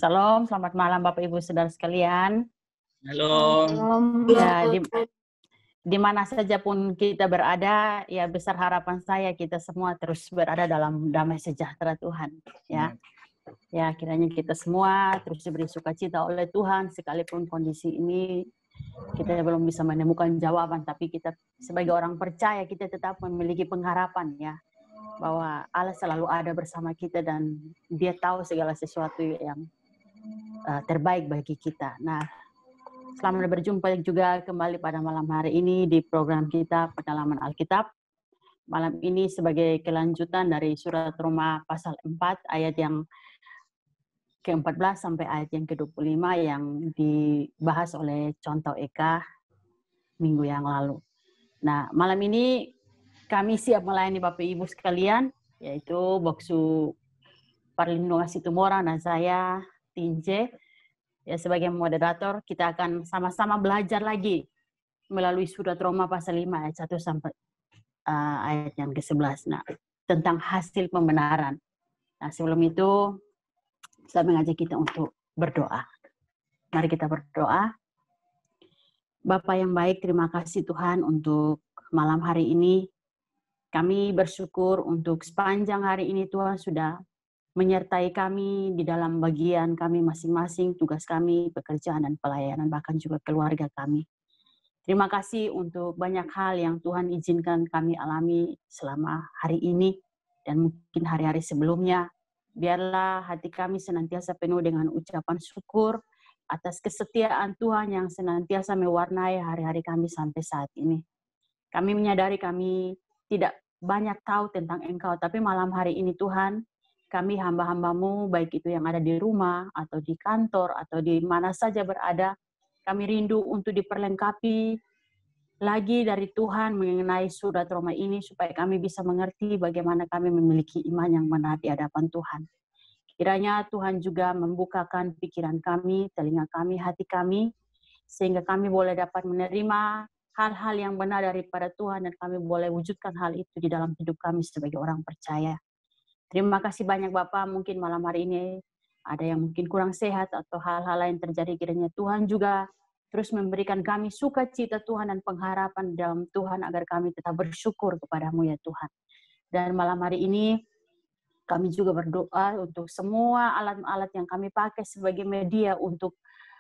Salam, selamat malam Bapak Ibu Saudara sekalian. Halo. Ya, di mana saja pun kita berada, ya besar harapan saya kita semua terus berada dalam damai sejahtera Tuhan. Ya, kiranya kita semua terus diberi sukacita oleh Tuhan, sekalipun kondisi ini kita belum bisa menemukan jawaban, tapi kita sebagai orang percaya kita tetap memiliki pengharapan ya, bahwa Allah selalu ada bersama kita dan Dia tahu segala sesuatu yang terbaik bagi kita. Nah, selamat berjumpa juga kembali pada malam hari ini di program kita Pendalaman Alkitab. Malam ini sebagai kelanjutan dari surat Roma pasal 4 ayat yang ke-14 sampai ayat yang ke-25 yang dibahas oleh Contoh Eka minggu yang lalu. Nah, malam ini kami siap melayani Bapak Ibu sekalian, yaitu Boksu Parlindo Situmorang dan saya, Tinje. Ya, sebagai moderator, kita akan sama-sama belajar lagi melalui surat Roma pasal 5 ayat 1 sampai ayat yang ke-11. Nah, tentang hasil pembenaran. Nah, sebelum itu, saya mengajak kita untuk berdoa. Mari kita berdoa. Bapa yang baik, terima kasih Tuhan untuk malam hari ini. Kami bersyukur untuk sepanjang hari ini Tuhan sudah menyertai kami di dalam bagian kami masing-masing, tugas kami, pekerjaan dan pelayanan, bahkan juga keluarga kami. Terima kasih untuk banyak hal yang Tuhan izinkan kami alami selama hari ini dan mungkin hari-hari sebelumnya. Biarlah hati kami senantiasa penuh dengan ucapan syukur atas kesetiaan Tuhan yang senantiasa mewarnai hari-hari kami sampai saat ini. Kami menyadari kami tidak banyak tahu tentang Engkau, tapi malam hari ini Tuhan, kami hamba-hambamu, baik itu yang ada di rumah, atau di kantor, atau di mana saja berada, kami rindu untuk diperlengkapi lagi dari Tuhan mengenai surat Roma ini, supaya kami bisa mengerti bagaimana kami memiliki iman yang benar di hadapan Tuhan. Kiranya Tuhan juga membukakan pikiran kami, telinga kami, hati kami, sehingga kami boleh dapat menerima hal-hal yang benar daripada Tuhan, dan kami boleh wujudkan hal itu di dalam hidup kami sebagai orang percaya. Terima kasih banyak Bapak, mungkin malam hari ini ada yang mungkin kurang sehat atau hal-hal lain terjadi, kiranya Tuhan juga terus memberikan kami sukacita Tuhan dan pengharapan dalam Tuhan agar kami tetap bersyukur kepadamu ya Tuhan. Dan malam hari ini kami juga berdoa untuk semua alat-alat yang kami pakai sebagai media untuk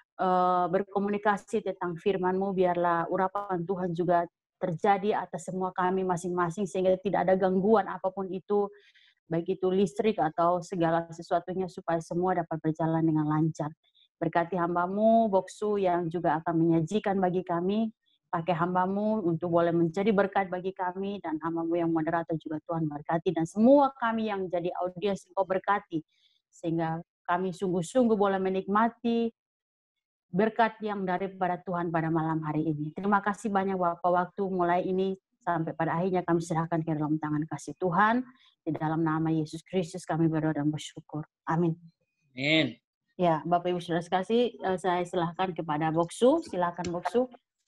berkomunikasi tentang firman-Mu, biarlah urapan Tuhan juga terjadi atas semua kami masing-masing, sehingga tidak ada gangguan apapun itu, baik itu listrik atau segala sesuatunya, supaya semua dapat berjalan dengan lancar. Berkati hamba-Mu, Boksu, yang juga akan menyajikan bagi kami, pakai hamba-Mu untuk boleh menjadi berkat bagi kami, dan hamba-Mu yang moderator juga Tuhan berkati, dan semua kami yang jadi audiens Engkau berkati, sehingga kami sungguh-sungguh boleh menikmati berkat yang daripada Tuhan pada malam hari ini. Terima kasih banyak Bapak, waktu mulai ini sampai pada akhirnya kami serahkan ke dalam tangan kasih Tuhan. Di dalam nama Yesus Kristus kami berdoa dan bersyukur. Amin. Amin. Ya, Bapak Ibu Saudara sekalian, saya silahkan kepada Boksu. Silakan Boksu.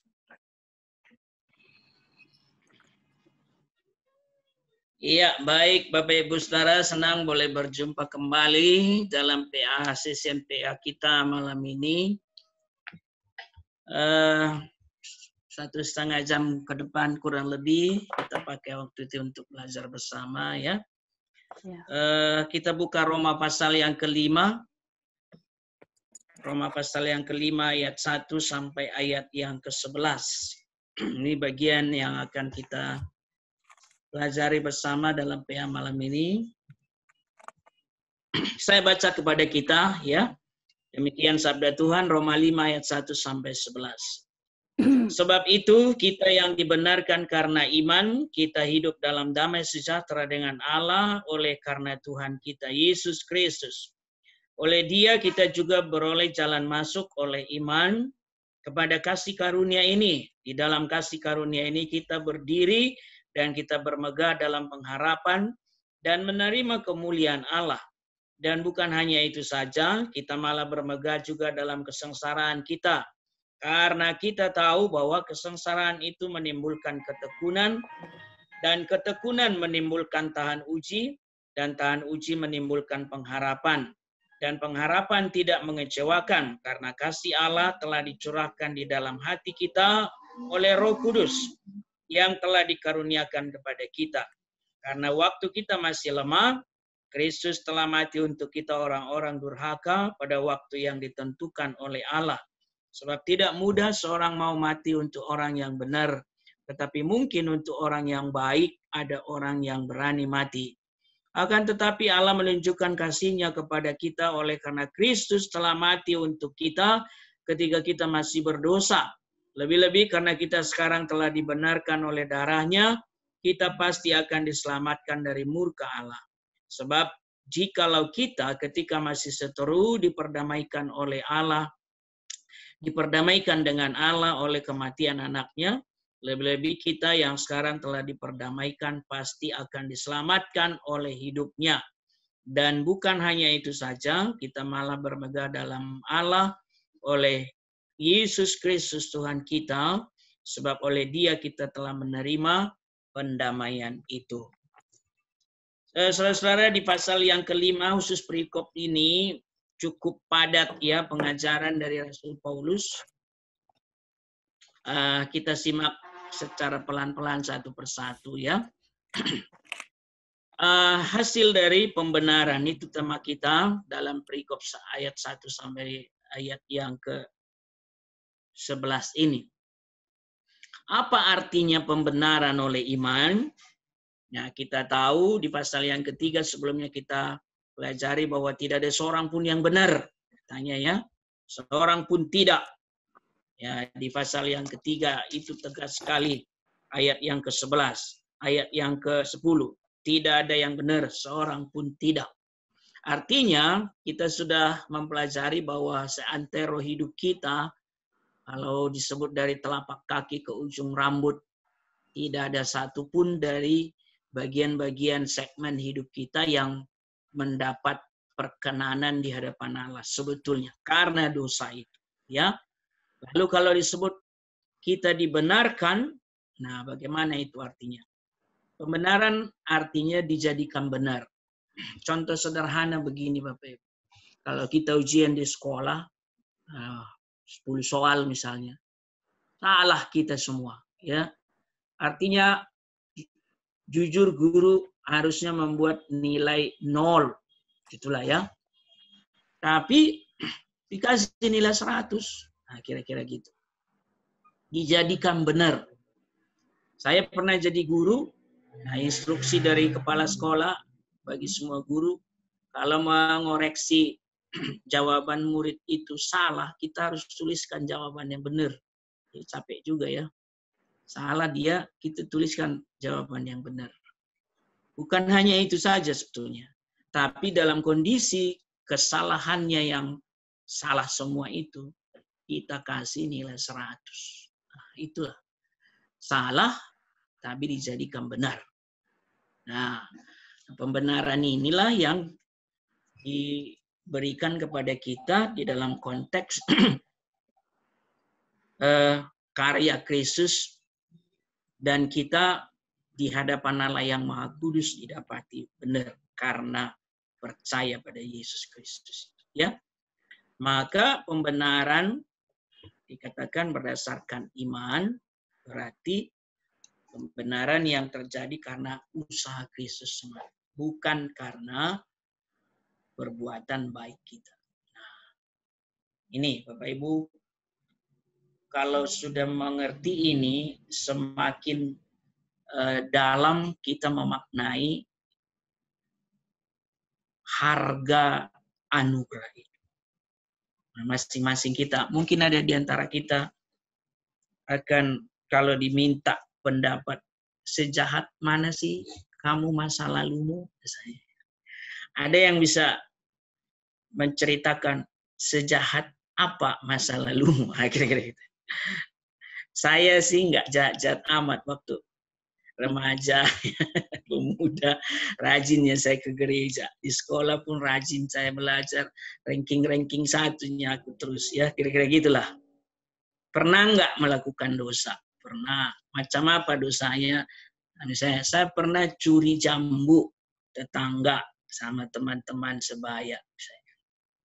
Iya, baik Bapak Ibu Saudara, senang boleh berjumpa kembali dalam PA session PA kita malam ini. 1,5 jam ke depan kurang lebih kita pakai waktu itu untuk belajar bersama ya. Kita buka Roma pasal yang ke-5. Roma pasal yang ke-5 ayat 1 sampai ayat yang ke-11. Ini bagian yang akan kita pelajari bersama dalam PA malam ini. Saya baca kepada kita ya. Demikian sabda Tuhan, Roma 5 ayat 1 sampai 11. Sebab itu kita yang dibenarkan karena iman, kita hidup dalam damai sejahtera dengan Allah oleh karena Tuhan kita Yesus Kristus. Oleh Dia kita juga beroleh jalan masuk oleh iman kepada kasih karunia ini. Di dalam kasih karunia ini kita berdiri dan kita bermegah dalam pengharapan dan menerima kemuliaan Allah. Dan bukan hanya itu saja, kita malah bermegah juga dalam kesengsaraan kita. Karena kita tahu bahwa kesengsaraan itu menimbulkan ketekunan, dan ketekunan menimbulkan tahan uji, dan tahan uji menimbulkan pengharapan. dan pengharapan tidak mengecewakan karena kasih Allah telah dicurahkan di dalam hati kita oleh Roh Kudus yang telah dikaruniakan kepada kita. Karena waktu kita masih lemah, Kristus telah mati untuk kita orang-orang durhaka pada waktu yang ditentukan oleh Allah. Sebab tidak mudah seorang mau mati untuk orang yang benar, tetapi mungkin untuk orang yang baik ada orang yang berani mati. Akan tetapi Allah menunjukkan kasih-Nya kepada kita oleh karena Kristus telah mati untuk kita ketika kita masih berdosa. Lebih-lebih karena kita sekarang telah dibenarkan oleh darah-Nya, kita pasti akan diselamatkan dari murka Allah. Sebab jikalau kita ketika masih seteru diperdamaikan oleh Allah, diperdamaikan dengan Allah oleh kematian anaknya, lebih-lebih kita yang sekarang telah diperdamaikan pasti akan diselamatkan oleh hidupnya. Dan bukan hanya itu saja, kita malah bermegah dalam Allah oleh Yesus Kristus Tuhan kita, sebab oleh Dia kita telah menerima pendamaian itu. Saudara-saudara, di pasal yang kelima khusus perikop ini cukup padat ya pengajaran dari Rasul Paulus. Kita simak secara pelan-pelan satu persatu ya. Hasil dari pembenaran itu tema kita dalam perikop ayat 1 sampai ayat yang ke-11 ini. Apa artinya pembenaran oleh iman? Nah, kita tahu di pasal yang ketiga sebelumnya kita pelajari bahwa tidak ada seorang pun yang benar. Tanya ya, seorang pun tidak. Ya, di pasal yang ketiga itu tegas sekali. Ayat yang ke-11, ayat yang ke-10. Tidak ada yang benar, seorang pun tidak. Artinya, kita sudah mempelajari bahwa seantero hidup kita, kalau disebut dari telapak kaki ke ujung rambut, tidak ada satupun dari bagian-bagian segmen hidup kita yang mendapat perkenanan di hadapan Allah sebetulnya karena dosa itu, ya. Lalu kalau disebut kita dibenarkan, nah bagaimana itu artinya? Pembenaran artinya dijadikan benar. Contoh sederhana begini Bapak Ibu. Kalau kita ujian di sekolah, 10 soal misalnya, salah kita semua, ya. Artinya jujur guru harusnya membuat nilai 0. Itulah ya. Tapi dikasih nilai 100. Nah, kira-kira gitu. Dijadikan benar. Saya pernah jadi guru. Nah, instruksi dari kepala sekolah bagi semua guru, kalau mengoreksi jawaban murid itu salah, kita harus tuliskan jawaban yang benar. Ya, capek juga ya. Salah dia, kita tuliskan jawaban yang benar. Bukan hanya itu saja sebetulnya. Tapi dalam kondisi kesalahannya yang salah semua itu, kita kasih nilai 100. Nah, itulah. Salah, tapi dijadikan benar. Nah, pembenaran inilah yang diberikan kepada kita di dalam konteks karya Kristus, dan kita di hadapan Allah yang Maha Kudus didapati benar karena percaya pada Yesus Kristus. Ya, maka pembenaran dikatakan berdasarkan iman, berarti pembenaran yang terjadi karena usaha Kristus semata, bukan karena perbuatan baik kita. Nah, ini Bapak Ibu, kalau sudah mengerti ini, semakin dalam kita memaknai harga anugerah itu. Nah, masing-masing kita, mungkin ada di antara kita akan kalau diminta pendapat, sejahat mana sih kamu masa lalumu? Misalnya. Ada yang bisa menceritakan sejahat apa masa lalumu? Kira-kira gitu. Saya sih nggak jahat-jahat amat waktu remaja, pemuda, rajinnya saya ke gereja. Di sekolah pun rajin saya belajar, ranking-ranking satunya aku terus, ya kira-kira gitulah. Pernah nggak melakukan dosa? Pernah. Macam apa dosanya? Misalnya saya pernah curi jambu tetangga sama teman-teman sebaya. Misalnya.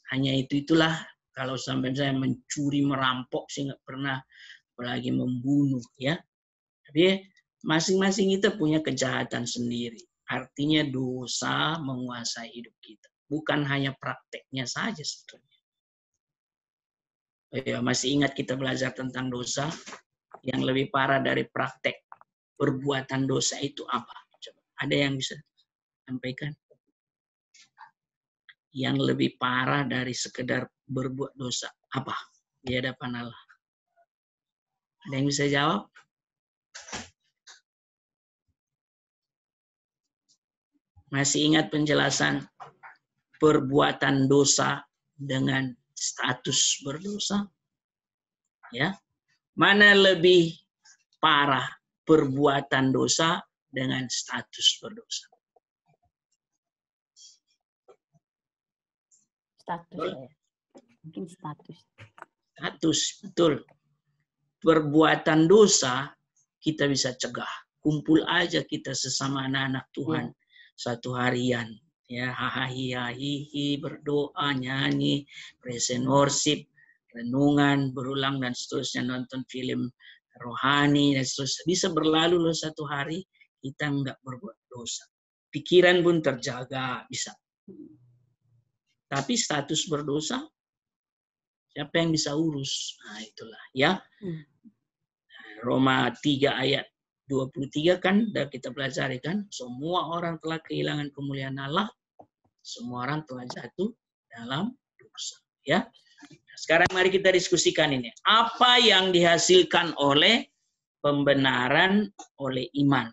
hanya itulah kalau sampai saya mencuri, merampok, saya nggak pernah, apalagi membunuh ya. Tapi masing-masing kita punya kejahatan sendiri. Artinya dosa menguasai hidup kita. Bukan hanya prakteknya saja sebetulnya. Ya, masih ingat kita belajar tentang dosa? Yang lebih parah dari praktek perbuatan dosa itu apa? Coba, ada yang bisa sampaikan? Yang lebih parah dari sekedar berbuat dosa apa di hadapan Allah? Ada yang bisa jawab? Masih ingat penjelasan perbuatan dosa dengan status berdosa? Ya. Mana lebih parah perbuatan dosa dengan status berdosa? Status ya. Mungkin status. Status, betul. Perbuatan dosa kita bisa cegah. Kumpul aja kita sesama anak-anak Tuhan. Satu harian. Ya, hahihi, berdoa, nyanyi, present worship, renungan, berulang, dan seterusnya, nonton film rohani, dan seterusnya. Bisa berlalu loh satu hari, kita nggak berbuat dosa. Pikiran pun terjaga, bisa. Tapi status berdosa, siapa yang bisa urus? Nah, itulah ya. Roma 3 ayat 23 kan, dan kita pelajari kan, semua orang telah kehilangan kemuliaan Allah, semua orang telah jatuh dalam dosa. Ya. Sekarang mari kita diskusikan ini. Apa yang dihasilkan oleh pembenaran oleh iman?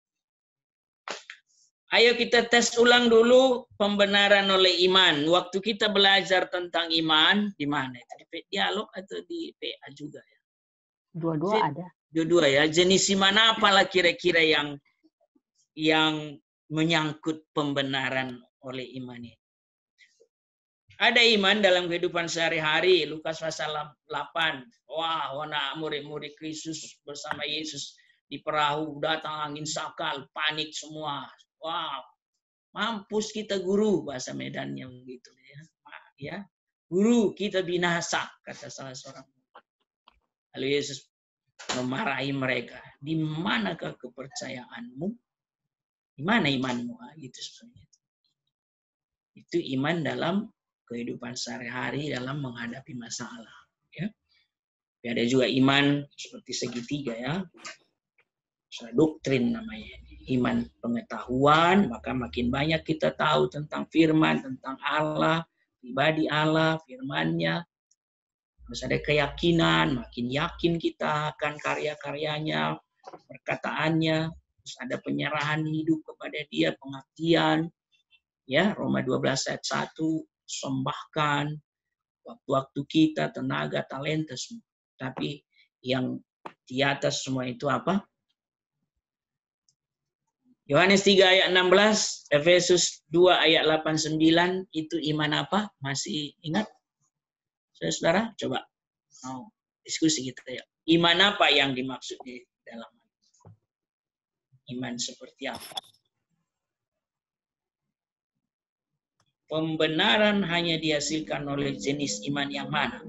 Ayo kita tes ulang dulu pembenaran oleh iman. Waktu kita belajar tentang iman, di mana? Di dialog atau di PA juga ya? Dua-dua ada. Dua-dua ya. Jenis iman apalah kira-kira yang menyangkut pembenaran oleh iman ini? Ada iman dalam kehidupan sehari-hari. Lukas pasal 8. Wah, murid-murid Kristus bersama Yesus di perahu, datang angin sakal, panik semua. Wah, mampus kita guru, bahasa Medannya begitu ya. Guru, kita binasa, kata salah seorang. Lalu Yesus memarahi mereka. Di manakah kepercayaanmu? Di mana imanmu? Gitu sebenarnya. Itu iman dalam kehidupan sehari-hari dalam menghadapi masalah. Ya. Tapi ada juga iman seperti segitiga ya. Doktrin namanya. Iman pengetahuan, maka makin banyak kita tahu tentang firman, tentang Allah, pribadi Allah, firman-Nya. Terus ada keyakinan, makin yakin kita akan karya-karyanya, perkataannya. Terus ada penyerahan hidup kepada Dia, pengabdian. Ya, Roma 12 ayat 1, sembahkan waktu-waktu kita, tenaga, talenta semua. Tapi yang di atas semua itu apa? Yohanes 3 ayat 16, Efesus 2 ayat 89, itu iman apa? Masih ingat? Saudara, coba diskusi kita ya. Iman apa yang dimaksud di dalam iman seperti apa? Pembenaran hanya dihasilkan oleh jenis iman yang mana?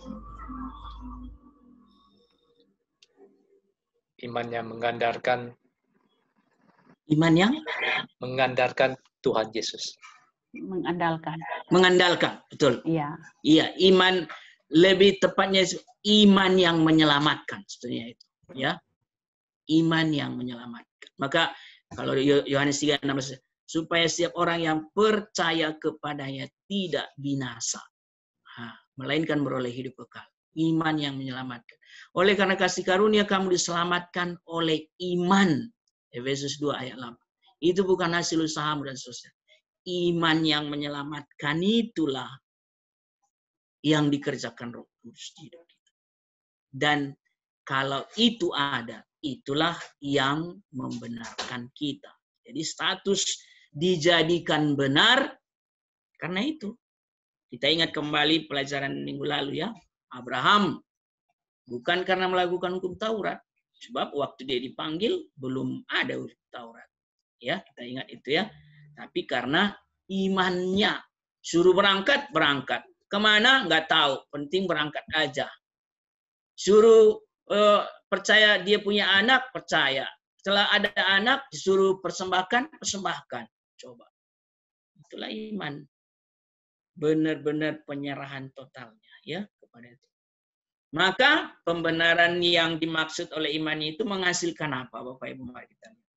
Iman yang mengandalkan. Iman yang mengandalkan Tuhan Yesus. Mengandalkan, betul. Iya. Iya, iman lebih tepatnya iman yang menyelamatkan sebetulnya itu, ya. Iman yang menyelamatkan. Maka kalau Yohanes 3:16, supaya setiap orang yang percaya kepadanya tidak binasa, melainkan beroleh hidup kekal. Iman yang menyelamatkan. Oleh karena kasih karunia kamu diselamatkan oleh iman. Efesus 2 ayat 8. Itu bukan hasil usahamu dan seterusnya. Iman yang menyelamatkan itulah yang dikerjakan Roh Kudus di hidup kita. Dan kalau itu ada, itulah yang membenarkan kita. Jadi status dijadikan benar karena itu. Kita ingat kembali pelajaran minggu lalu ya. Abraham bukan karena melakukan hukum Taurat. Sebab waktu dia dipanggil belum ada hukum Taurat. Ya, kita ingat itu ya. Tapi karena imannya suruh berangkat. kemana? Nggak tahu. Penting berangkat aja. Suruh percaya dia punya anak, percaya. Setelah ada anak, disuruh persembahkan. Coba. Itulah iman. Benar-benar penyerahan totalnya ya kepada itu. Maka pembenaran yang dimaksud oleh iman itu menghasilkan apa, Bapak Ibu? Mari kita lihat.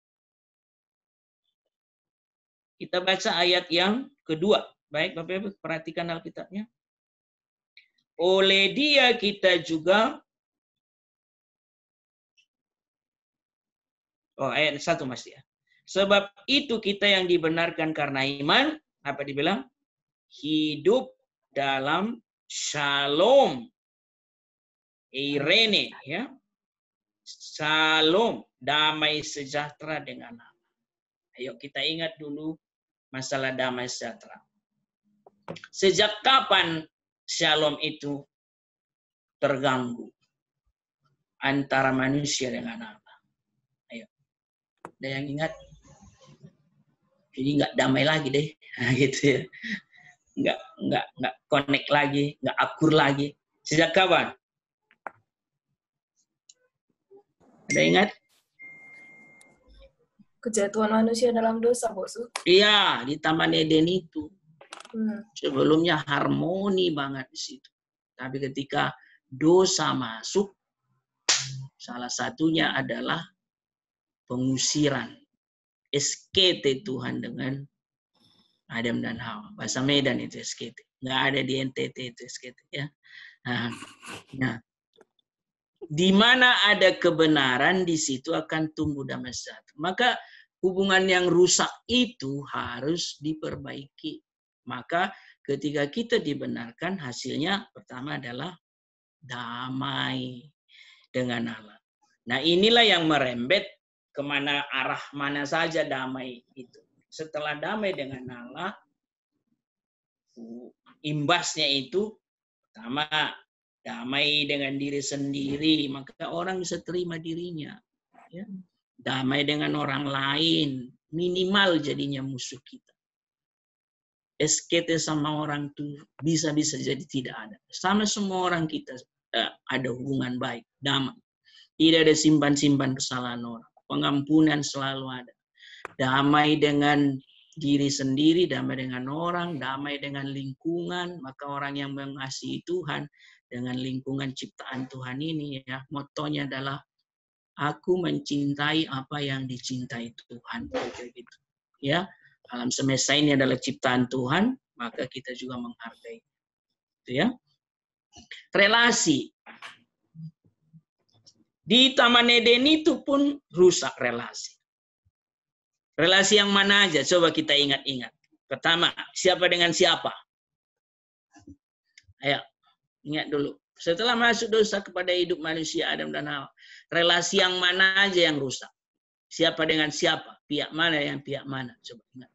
Kita baca ayat yang kedua. Baik, Bapak Ibu, perhatikan Alkitabnya. Oleh dia kita juga, ayat 1 Mas ya. Sebab itu kita yang dibenarkan karena iman, apa dibilang? Hidup dalam shalom. Irene, ya. Shalom, damai sejahtera dengan Allah. Ayo kita ingat dulu masalah damai sejahtera. Sejak kapan shalom itu terganggu antara manusia dengan Allah? Ayo, ada yang ingat? Jadi nggak damai lagi deh, nah, gitu ya. Nggak connect lagi, nggak akur lagi. Sejak kapan? Ada ingat? Kejatuhan manusia dalam dosa, Bosu. Iya, di Taman Eden itu. Sebelumnya harmoni banget di situ. Tapi ketika dosa masuk, salah satunya adalah pengusiran. Eskete Tuhan dengan Adam dan Hawa. Bahasa Medan itu eskete. Nggak ada di NTT itu eskete. Ya. Nah, di mana ada kebenaran, di situ akan tumbuh damai sejahtera. Maka hubungan yang rusak itu harus diperbaiki. Maka ketika kita dibenarkan, hasilnya pertama adalah damai dengan Allah. Nah, inilah yang merembet kemana arah mana saja damai itu. Setelah damai dengan Allah, imbasnya itu pertama damai dengan diri sendiri, maka orang bisa terima dirinya. Ya. Damai dengan orang lain, minimal jadinya musuh kita. SKT sama orang tuh bisa-bisa jadi tidak ada. Sama semua orang kita ada hubungan baik, damai. Tidak ada simpan-simpan kesalahan orang. Pengampunan selalu ada. Damai dengan diri sendiri, damai dengan orang, damai dengan lingkungan. Maka orang yang mengasihi Tuhan dengan lingkungan ciptaan Tuhan ini, ya, motonya adalah aku mencintai apa yang dicintai Tuhan. Gitu. Ya, alam semesta ini adalah ciptaan Tuhan, maka kita juga menghargai. Itu ya. Relasi. Di Taman Eden itu pun rusak relasi. Relasi yang mana aja? Coba kita ingat-ingat. Pertama, siapa dengan siapa? Ayo, ingat dulu. Setelah masuk dosa kepada hidup manusia Adam dan Hawa, relasi yang mana aja yang rusak? Siapa dengan siapa? Pihak mana yang pihak mana? Coba ingat.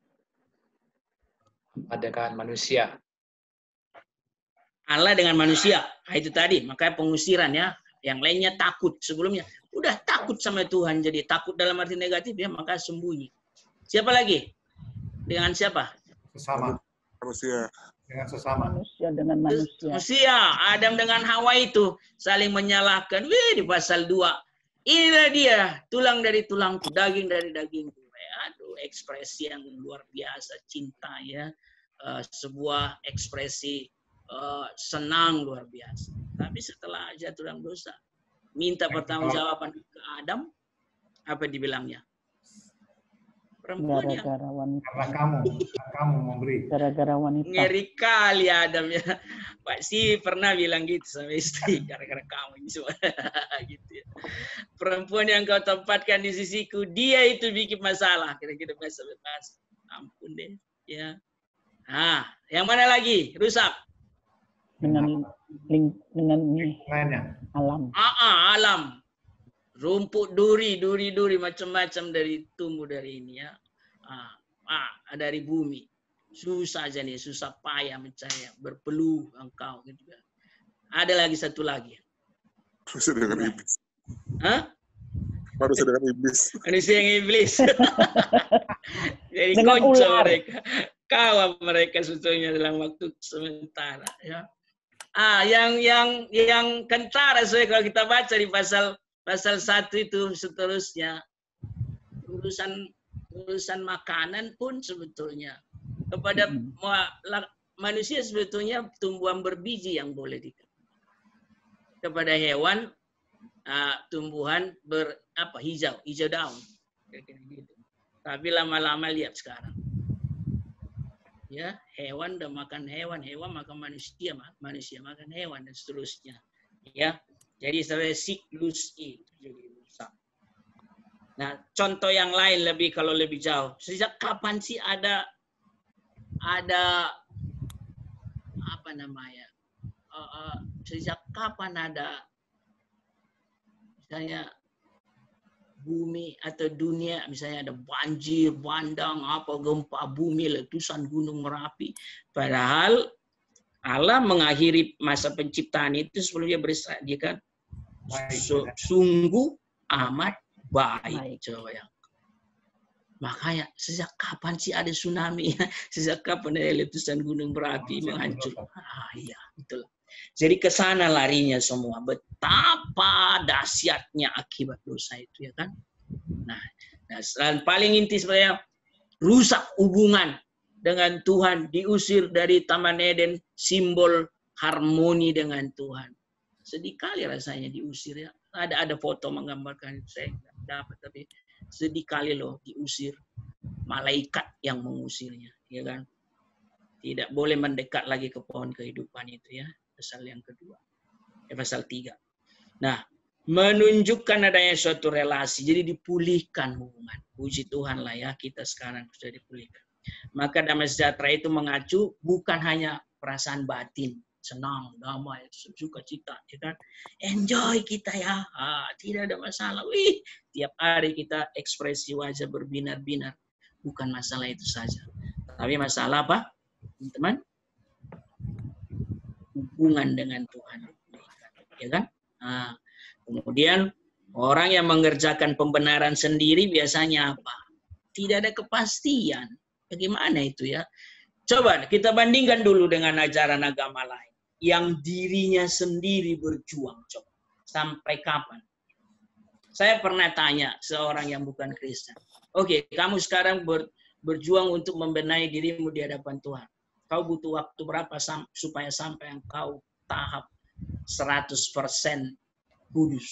Dengan manusia. Allah dengan manusia. Nah, itu tadi, makanya pengusiran ya. Yang lainnya takut sebelumnya. Udah takut sama Tuhan, jadi takut dalam arti negatif ya, maka sembunyi. Siapa lagi? Dengan siapa? Sesama. Manusia. Dengan sesama. Manusia dengan manusia. Manusia. Adam dengan Hawa itu saling menyalahkan. Di pasal 2. Inilah dia, tulang dari tulangku, daging dari dagingku. Aduh, ekspresi yang luar biasa, cinta ya. Sebuah ekspresi senang luar biasa. Tapi setelah jatuh dalam dosa, minta pertanggungjawaban ke Adam, apa dibilangnya? Perempuannya. Gara-gara wanita. Karena kamu memberi. Gara-gara wanita. Ngeri kali Adam ya. Pak Si pernah bilang gitu sama istri, gara-gara kamu ini semua. Gitu ya. Perempuan yang kau tempatkan di sisiku, dia itu bikin masalah. Kira-kira bahasa. Ampun deh. Ya. Nah, yang mana lagi? Rusak. Dengan alam. Alam. Rumput duri macam-macam dari tumbuh dari ini ya. Dari bumi. Susah aja nih, susah payah mencari, berpeluh engkau gitu kan. Ada lagi satu lagi. Manusia dengan iblis. Hah? Manusia dengan iblis. Manusia yang iblis. Jadi Dengan konco ular. mereka. kawan mereka sebetulnya dalam waktu sementara. Ya. Yang kentara kalau kita baca di pasal 1 itu seterusnya urusan makanan pun sebetulnya kepada manusia sebetulnya tumbuhan berbiji yang boleh dikatakan. Kepada hewan tumbuhan hijau daun. Gitu. Tapi lama-lama lihat sekarang. Ya, hewan udah makan hewan makan manusia makan hewan dan seterusnya. Ya. Jadi sampai siklus itu jadi rusak. Nah, contoh yang lain kalau lebih jauh. Sejak kapan sih ada apa namanya? Sejak kapan ada misalnya bumi atau dunia, misalnya ada banjir, bandang, gempa bumi, letusan gunung Merapi. Padahal Allah mengakhiri masa penciptaan itu sebelum dia berisra, dia kan sungguh amat baik. Coba ya. Makanya sejak kapan sih ada tsunami? Sejak kapan ada letusan gunung Merapi menghancur? Iya, betul. Jadi ke sana larinya semua. Betapa dahsyatnya akibat dosa itu, ya kan? Nah, dan paling inti sebenarnya rusak hubungan dengan Tuhan, diusir dari Taman Eden, simbol harmoni dengan Tuhan. Sedih kali rasanya diusir, ya. Ada foto menggambarkan, saya nggak dapat, tapi sedih kali loh diusir. Malaikat yang mengusirnya, ya kan? Tidak boleh mendekat lagi ke pohon kehidupan itu, ya. Pasal yang kedua, pasal 3. Nah, menunjukkan adanya suatu relasi, jadi dipulihkan hubungan. Puji Tuhan lah ya, kita sekarang sudah dipulihkan. Maka damai sejahtera itu mengacu bukan hanya perasaan batin, senang, damai, sukacita, ya kan? Enjoy kita ya, tidak ada masalah. Wih, tiap hari kita ekspresi wajah berbinar-binar. Bukan masalah itu saja. Tapi masalah apa, teman-teman? Hubungan dengan Tuhan, ya kan? Nah, kemudian orang yang mengerjakan pembenaran sendiri biasanya apa? Tidak ada kepastian. Bagaimana itu ya? Coba kita bandingkan dulu dengan ajaran agama lain yang dirinya sendiri berjuang. Coba sampai kapan? Saya pernah tanya seorang yang bukan Kristen. Oke, kamu sekarang berjuang untuk membenahi dirimu di hadapan Tuhan. Kau butuh waktu berapa supaya sampai engkau tahap 100% kudus?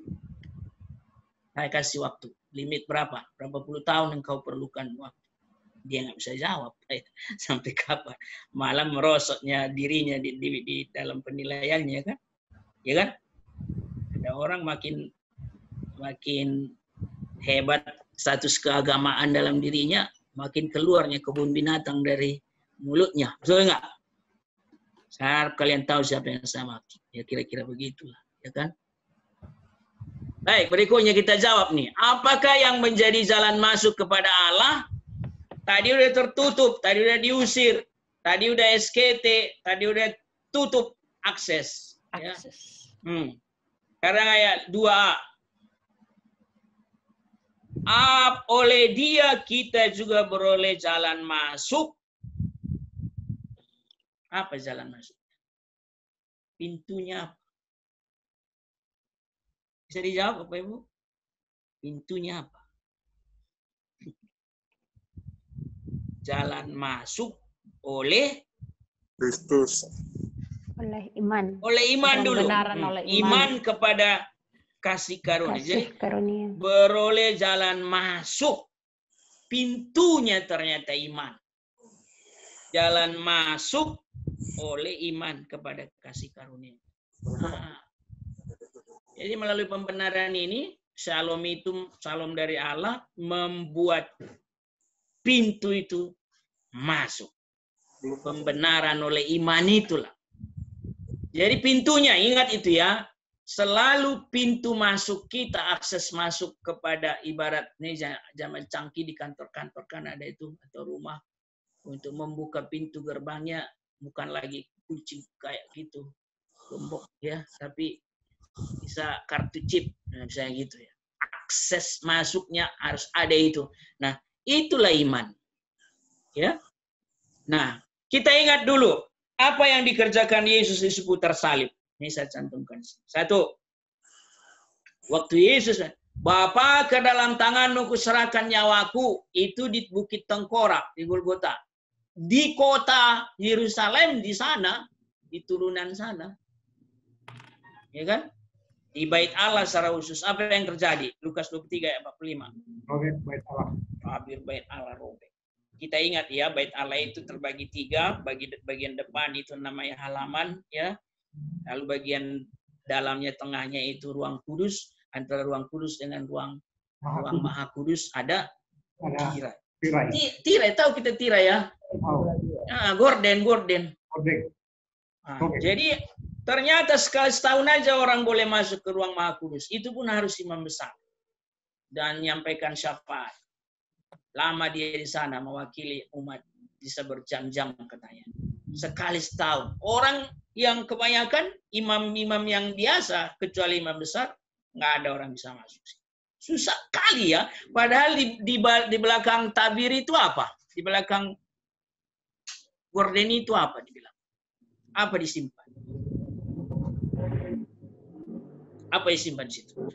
Saya kasih waktu. Limit berapa? Berapa puluh tahun engkau perlukan waktu? Dia nggak bisa jawab. Sampai kapan? Malah merosotnya dirinya di dalam penilaiannya, kan? Ya kan? Ada orang makin hebat status keagamaan dalam dirinya, makin keluarnya kebun binatang dari mulutnya. Betul nggak? Saya harap kalian tahu siapa yang saya maksud. Ya kira-kira begitulah, ya kan? Baik, berikutnya kita jawab nih. Apakah yang menjadi jalan masuk kepada Allah? Tadi udah tertutup, tadi udah diusir, tadi udah SKT, tadi udah tutup akses. Ya. Sekarang ayat 2a. Oleh dia kita juga beroleh jalan masuk. Apa jalan masuk? Pintunya apa? Bisa dijawab Bapak Ibu? Pintunya apa? Jalan masuk oleh Kristus. Oleh iman. Oleh iman dulu. Oleh iman kepada kasih karunia. Jadi beroleh jalan masuk. Pintunya ternyata iman. Jalan masuk oleh iman kepada kasih karunia. Nah, jadi melalui pembenaran ini, shalom itu, shalom dari Allah, membuat pintu itu masuk. Pembenaran oleh iman itulah. Jadi pintunya, ingat itu ya, selalu pintu masuk kita, akses masuk kepada ibarat, ini zaman canggih di kantor-kantor kan ada itu, atau rumah, untuk membuka pintu gerbangnya, bukan lagi kunci kayak gitu, gembok ya, tapi bisa kartu chip, misalnya gitu ya. Akses masuknya harus ada itu. Nah, itulah iman. Ya. Nah, kita ingat dulu apa yang dikerjakan Yesus di seputar salib. Ini saya cantumkan. Satu, waktu Yesus, Bapa, ke dalam tanganmu kuserahkan nyawaku, itu di Bukit Tengkorak, di Golgota. Di kota Yerusalem, di sana, di turunan sana. Ya kan? Di bait Allah secara khusus. Apa yang terjadi? Lukas 23 ayat 45. Robek bait Allah. Tabir bait Allah robek. Kita ingat ya, bait Allah itu terbagi 3. Bagian depan itu namanya halaman, ya. Lalu bagian dalamnya, tengahnya itu ruang kudus. Antara ruang kudus dengan ruang maha kudus ada tirai. Tirai, tahu kita tirai ya? Gorden. Jadi ternyata sekali setahun aja orang boleh masuk ke ruang maha kudus. Itu pun harus imam besar dan menyampaikan syafaat. Lama dia di sana mewakili umat, bisa berjam-jam katanya. Sekali setahun. Orang yang kebanyakan imam-imam yang biasa, kecuali imam besar, nggak ada orang bisa masuk. Susah kali ya. Padahal di belakang tabir itu apa? Di belakang gorden itu apa dibilang? Apa disimpan? Apa disimpan di situ?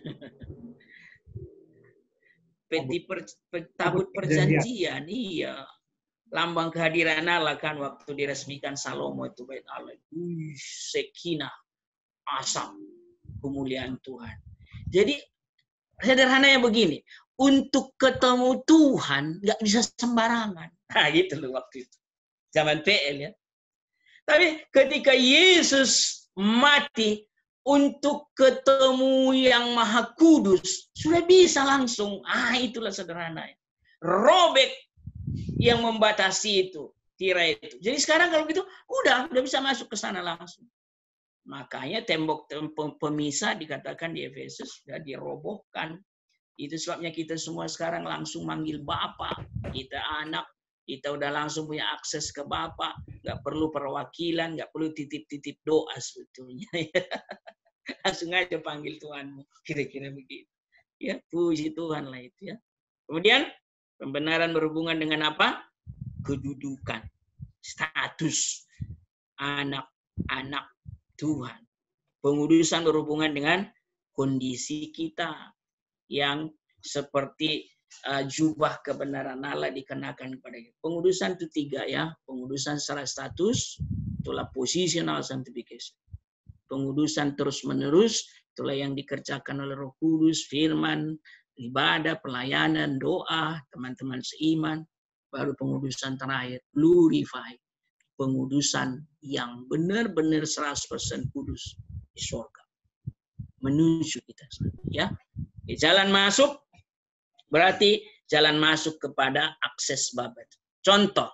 Tabut perjanjian, iya. Lambang kehadiran Allah kan waktu diresmikan Salomo itu bait Allah. Sekinah, asap, kemuliaan Tuhan. Jadi sederhananya begini, untuk ketemu Tuhan nggak bisa sembarangan. Nah gitu loh waktu itu. Zaman PL ya. Tapi ketika Yesus mati untuk ketemu yang maha kudus, sudah bisa langsung. Itulah sederhananya. Robek yang membatasi itu, tirai itu. Jadi sekarang kalau gitu, udah bisa masuk ke sana langsung. Makanya tembok pemisah dikatakan di Efesus sudah dirobohkan. Itu sebabnya kita semua sekarang langsung manggil Bapa. Kita anak, kita udah langsung punya akses ke Bapa. Nggak perlu perwakilan, nggak perlu titip-titip doa sebetulnya. Langsung aja panggil Tuhanmu. Kira-kira begitu. Ya, puji Tuhan lah itu ya. Kemudian pembenaran berhubungan dengan apa? Kedudukan, status anak-anak Tuhan. Pengudusan berhubungan dengan kondisi kita yang seperti jubah kebenaran Allah dikenakan kepada kita. Pengudusan itu 3 ya. Pengudusan secara status, itulah positional sanctification. Pengudusan terus-menerus, itulah yang dikerjakan oleh Roh Kudus, firman, ibadah, pelayanan, doa, teman-teman seiman. Baru pengudusan terakhir, glorify. Pengudusan yang benar-benar 100% kudus di surga. Menuju kita. Ya. Jalan masuk, berarti jalan masuk kepada akses Bapa. Contoh.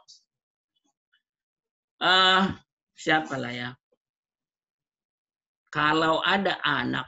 Siapa lah ya? Kalau ada anak,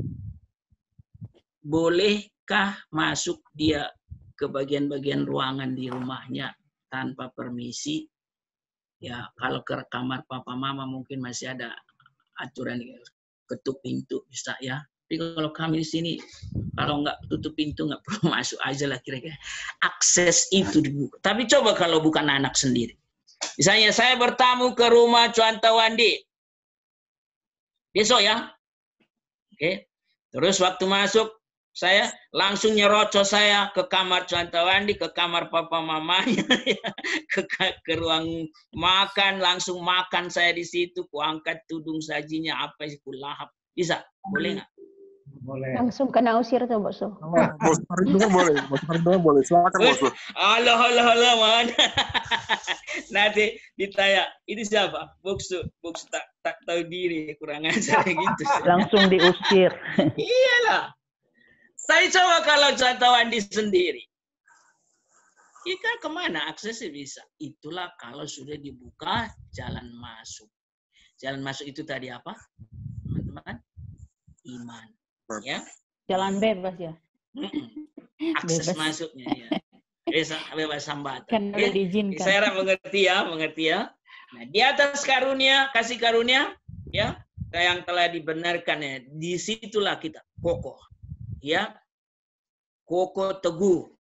bolehkah masuk dia ke bagian-bagian ruangan di rumahnya tanpa permisi? Ya, kalau ke kamar papa mama mungkin masih ada aturan ketuk pintu bisa ya. Tapi kalau kami di sini, kalau nggak tutup pintu nggak perlu masuk aja lah kira-kira. Akses itu dibuka. Tapi coba kalau bukan anak sendiri. Misalnya saya bertamu ke rumah Cuanta Wandi. Besok ya. Oke. Terus waktu masuk, saya langsung nyerocos saya ke kamar Cuanta Wandi, ke kamar papa mamanya, ke ruang makan, langsung makan saya di situ, kuangkat tudung sajinya apa sih, kulahap. Bisa? Boleh nggak? Boleh. Langsung kena usir tuh, Bos. Bos Faridungan boleh. Bos Faridungan boleh. Silakan, Bos. Allah, mana? Nanti ditanya, ini siapa? Boksu tak tahu diri, kurang ajar gitu. Langsung diusir. Iyalah. Saya coba kalau Cuanta Wandi sendiri. Ya kan kemana aksesnya bisa? Itulah kalau sudah dibuka jalan masuk. Jalan masuk itu tadi apa? Teman-teman? Iman. Ya. Jalan bebas ya. Akses Bebas. masuknya ya. Bebas hambatan. Kan udah diizinkan. Saya mengerti ya. Nah, di atas karunia, kasih karunia, ya, yang telah dibenarkan ya, disitulah kita kokoh, ya, kokoh teguh.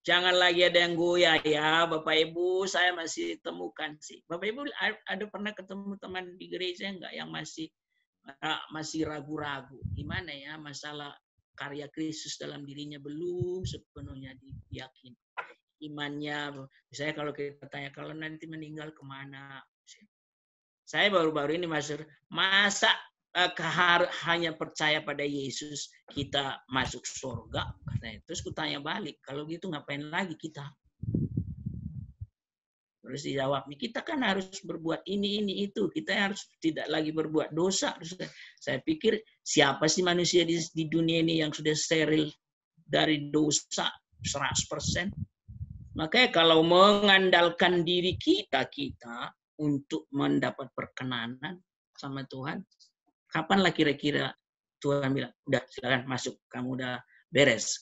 Jangan lagi ada yang goyah ya, Bapak Ibu. Saya masih temukan sih. Bapak Ibu ada pernah ketemu teman di gereja enggak yang masih ragu-ragu? Gimana ya masalah karya Kristus dalam dirinya belum sepenuhnya diyakini. Imannya, misalnya kalau kita tanya kalau nanti meninggal kemana? Saya baru-baru ini masa hanya percaya pada Yesus kita masuk surga? Terus kutanya balik, kalau gitu ngapain lagi kita? Terus dijawabnya, kita kan harus berbuat ini, itu. Kita harus tidak lagi berbuat dosa. Saya pikir siapa sih manusia di dunia ini yang sudah steril dari dosa 100%? Makanya kalau mengandalkan diri kita untuk mendapat perkenanan sama Tuhan, kapanlah kira-kira Tuhan bilang, udah silakan masuk, kamu udah beres.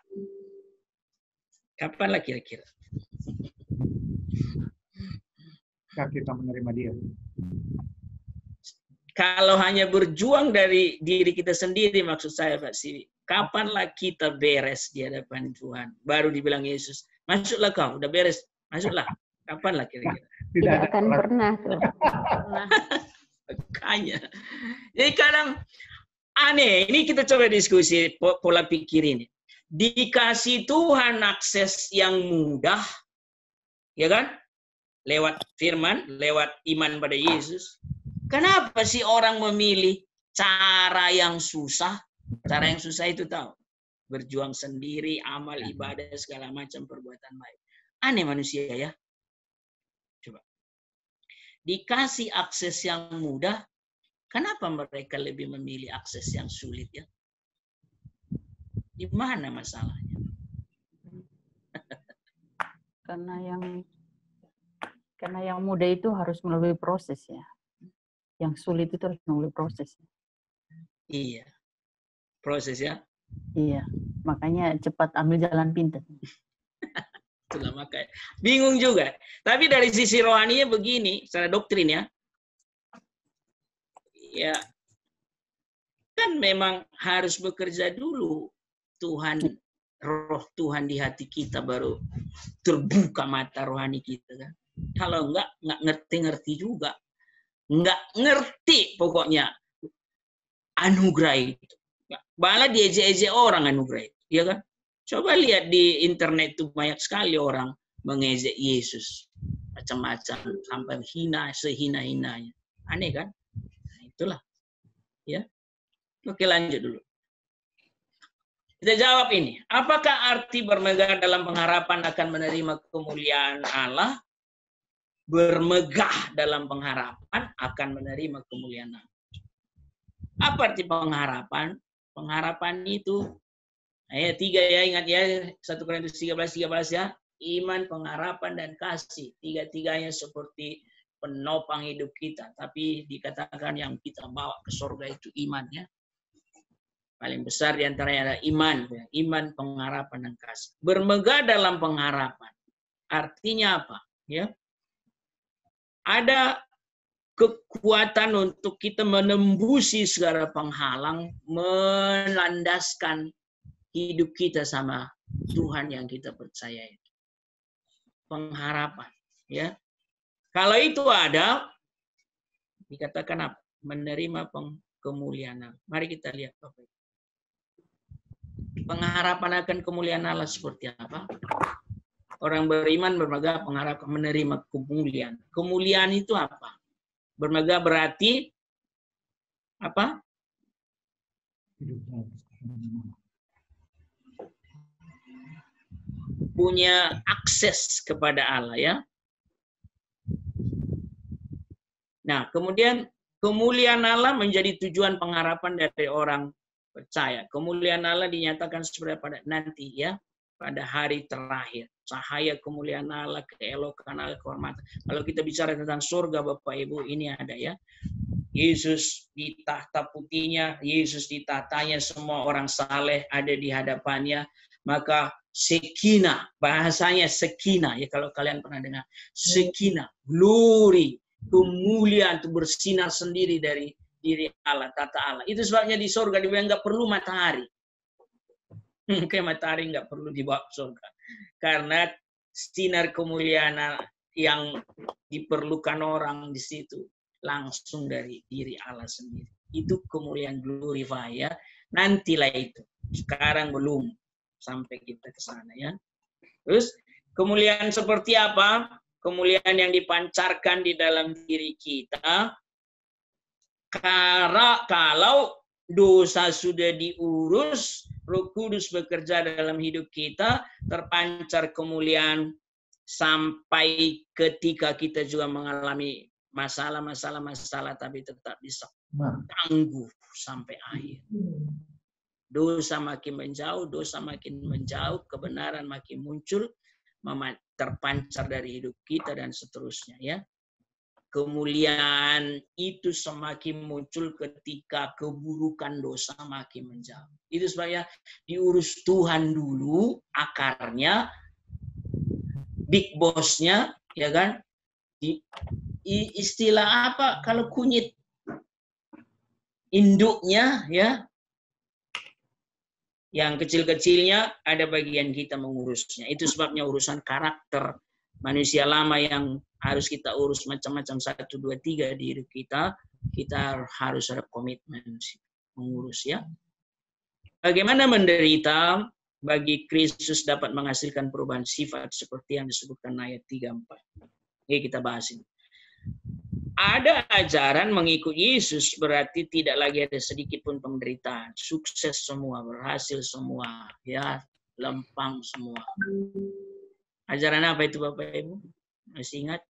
Kapanlah kira-kira? Kita menerima dia. Kalau hanya berjuang dari diri kita sendiri, maksud saya Pak Siwi, kapanlah kita beres di hadapan Tuhan? Baru dibilang Yesus, masuklah kau, udah beres, masuklah. Kapanlah kira-kira? Tidak akan pernah tuh. Makanya. Jadi kadang aneh, ini kita coba diskusi pola pikir ini. Dikasih Tuhan akses yang mudah, ya kan? Lewat firman, lewat iman pada Yesus. Kenapa sih orang memilih cara yang susah? Cara yang susah itu tahu. Berjuang sendiri, amal, ibadah, segala macam perbuatan baik. Aneh manusia ya. Coba. Dikasih akses yang mudah, kenapa mereka lebih memilih akses yang sulit ya? Di mana masalahnya? Karena yang mudah itu harus melalui proses ya. Yang sulit itu harus melalui proses. Iya. Proses ya. Iya. Makanya cepat ambil jalan pintas. Itulah makanya. Bingung juga. Tapi dari sisi rohaninya begini, secara doktrin ya. Ya. Kan memang harus bekerja dulu. Roh Tuhan di hati kita baru terbuka mata rohani kita kan. Kalau enggak ngerti-ngerti juga. Enggak ngerti pokoknya anugerah itu. Malah diejek-ejek orang anugerah itu. Ya kan? Coba lihat di internet itu banyak sekali orang mengejek Yesus. Macam-macam. Sampai sehina-hinanya. Aneh kan? Nah, itulah. Ya. Oke lanjut dulu. Kita jawab ini. Apakah arti bermegah dalam pengharapan akan menerima kemuliaan Allah? Bermegah dalam pengharapan akan menerima kemuliaan Allah. Apa arti pengharapan? Pengharapan itu ayat 3 ya, ingat ya, 1 Korintus 13 ya. Iman, pengharapan, dan kasih. Tiga-tiganya seperti penopang hidup kita. Tapi dikatakan yang kita bawa ke surga itu iman ya. Paling besar diantaranya adalah iman. Iman, pengharapan, dan kasih. Bermegah dalam pengharapan. Artinya apa? Ya. Ada kekuatan untuk kita menembusi segala penghalang, melandaskan hidup kita sama Tuhan yang kita percaya itu. Pengharapan. Ya. Kalau itu ada, dikatakan apa? Menerima kemuliaan. Mari kita lihat Bapak. Pengharapan akan kemuliaan Allah seperti apa? Orang beriman bermegah pengharap menerima kemuliaan. Kemuliaan itu apa? Bermegah berarti apa? Punya akses kepada Allah ya. Nah, kemudian kemuliaan Allah menjadi tujuan pengharapan dari orang percaya. Kemuliaan Allah dinyatakan seperti pada nanti ya, pada hari terakhir. Cahaya kemuliaan Allah, keelokan Allah, kehormatan. Kalau kita bicara tentang surga Bapak Ibu, ini ada ya. Yesus di tahta putihnya, Yesus di tahtanya, semua orang saleh ada di hadapannya. Maka sekina, bahasanya sekina ya kalau kalian pernah dengar. Sekina, glory, kemuliaan itu bersinar sendiri dari diri Allah, tata Allah. Itu sebabnya di surga dibilang nggak perlu matahari. Kayak matahari nggak perlu dibawa ke surga. Karena sinar kemuliaan yang diperlukan orang di situ langsung dari diri Allah sendiri. Itu kemuliaan glorify ya. Nantilah itu. Sekarang belum sampai kita ke sana ya. Terus kemuliaan seperti apa? Kemuliaan yang dipancarkan di dalam diri kita. Karena kalau dosa sudah diurus, Roh Kudus bekerja dalam hidup kita, terpancar kemuliaan sampai ketika kita juga mengalami masalah, tapi tetap bisa tangguh sampai akhir. Dosa makin menjauh, kebenaran makin muncul, terpancar dari hidup kita dan seterusnya ya. Kemuliaan itu semakin muncul ketika keburukan dosa makin menjauh. Itu sebabnya diurus Tuhan dulu akarnya, big boss-nya, ya kan? Istilah apa kalau kunyit? Induknya ya. Yang kecil-kecilnya ada bagian kita mengurusnya. Itu sebabnya urusan karakter manusia lama yang harus kita urus macam-macam 1, 2, 3 di hidup kita harus ada komitmen mengurus ya. Bagaimana menderita bagi Kristus dapat menghasilkan perubahan sifat seperti yang disebutkan ayat 3-4. Oke, kita bahas ini. Ada ajaran mengikut Yesus berarti tidak lagi ada sedikit pun penderitaan. Sukses semua, berhasil semua, ya, lempang semua. Ajaran apa itu Bapak Ibu? Masih ingat?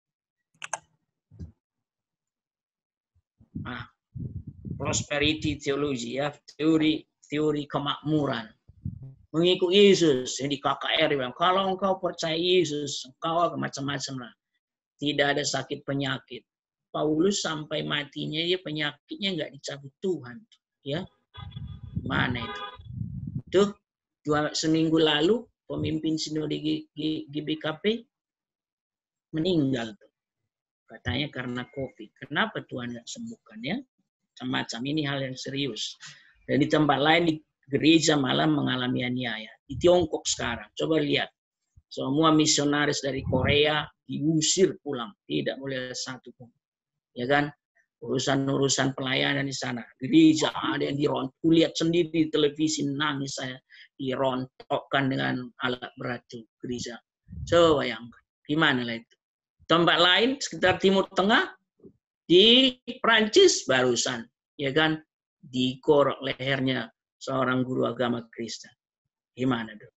Prosperity theology ya, teori kemakmuran. Mengikut Yesus, yang di KKR bilang, kalau engkau percaya Yesus, engkau macam-macam lah. Tidak ada sakit penyakit. Paulus sampai matinya ya penyakitnya nggak dicabut Tuhan, ya. Mana itu? Tuh, seminggu lalu pemimpin sinode GBKP meninggal tuh. Katanya karena COVID. Kenapa Tuhan nggak sembuhkan ya? Macam-macam ini hal yang serius. Dan di tempat lain di gereja malah mengalami aniaya. Di Tiongkok sekarang, coba lihat. Semua misionaris dari Korea diusir pulang. Tidak boleh satu pun. Ya kan? Urusan-urusan pelayanan di sana. Gereja ada yang dirontok. Lihat sendiri di televisi, nangis saya. Dirontokkan dengan alat berat itu gereja. Coba bayangkan. Gimana lah itu? Tempat lain sekitar Timur Tengah, di Prancis barusan, ya kan, dikorok lehernya seorang guru agama Kristen. Gimana dong?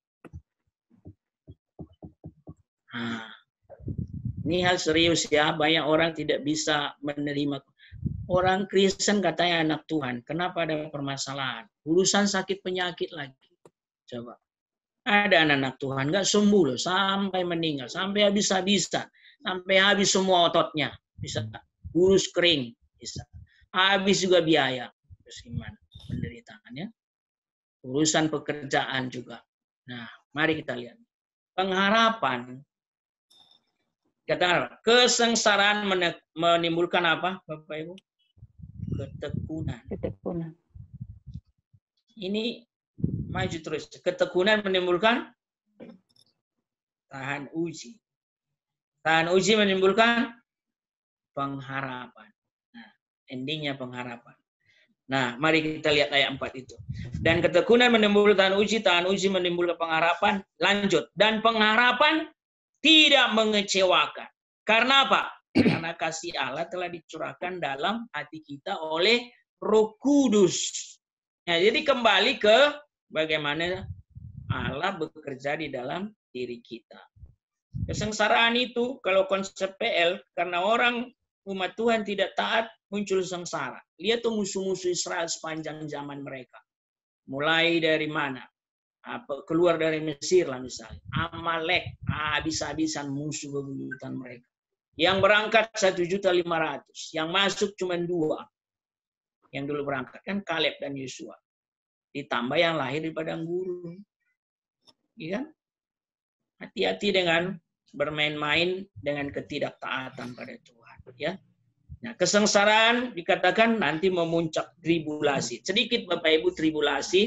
Nah, ini hal serius ya, banyak orang tidak bisa menerima. Orang Kristen katanya anak Tuhan, kenapa ada permasalahan? Urusan sakit penyakit lagi. Coba. Ada anak Tuhan, nggak sembuh loh, sampai meninggal, sampai habis-habisan. Sampai habis semua ototnya, bisa kurus kering, bisa habis juga biaya. Terus gimana penderitaannya? Urusan pekerjaan juga. Nah, mari kita lihat pengharapan. Katakan kesengsaraan menimbulkan apa, Bapak Ibu? Ketekunan. Ini maju terus. Ketekunan menimbulkan tahan uji. Tahan uji menimbulkan pengharapan. Nah, endingnya pengharapan. Nah, mari kita lihat ayat 4 itu. Dan ketekunan menimbulkan tahan uji menimbulkan pengharapan. Lanjut. Dan pengharapan tidak mengecewakan. Karena apa? Karena kasih Allah telah dicurahkan dalam hati kita oleh Roh Kudus. Nah, jadi kembali ke bagaimana Allah bekerja di dalam diri kita. Kesengsaraan itu, kalau konsep PL, karena orang umat Tuhan tidak taat, muncul sengsara. Lihat tuh musuh-musuh Israel sepanjang zaman mereka. Mulai dari mana? Keluar dari Mesir lah misalnya. Amalek, habis-habisan musuh bebuyutan mereka. Yang berangkat 1.500.000. Yang masuk cuma 2. Yang dulu berangkat kan Kaleb dan Yosua. Ditambah yang lahir di padang gurun. Iya kan? Hati-hati dengan bermain-main dengan ketidaktaatan pada Tuhan. Ya. Nah, kesengsaraan dikatakan nanti memuncak tribulasi. Sedikit Bapak Ibu tribulasi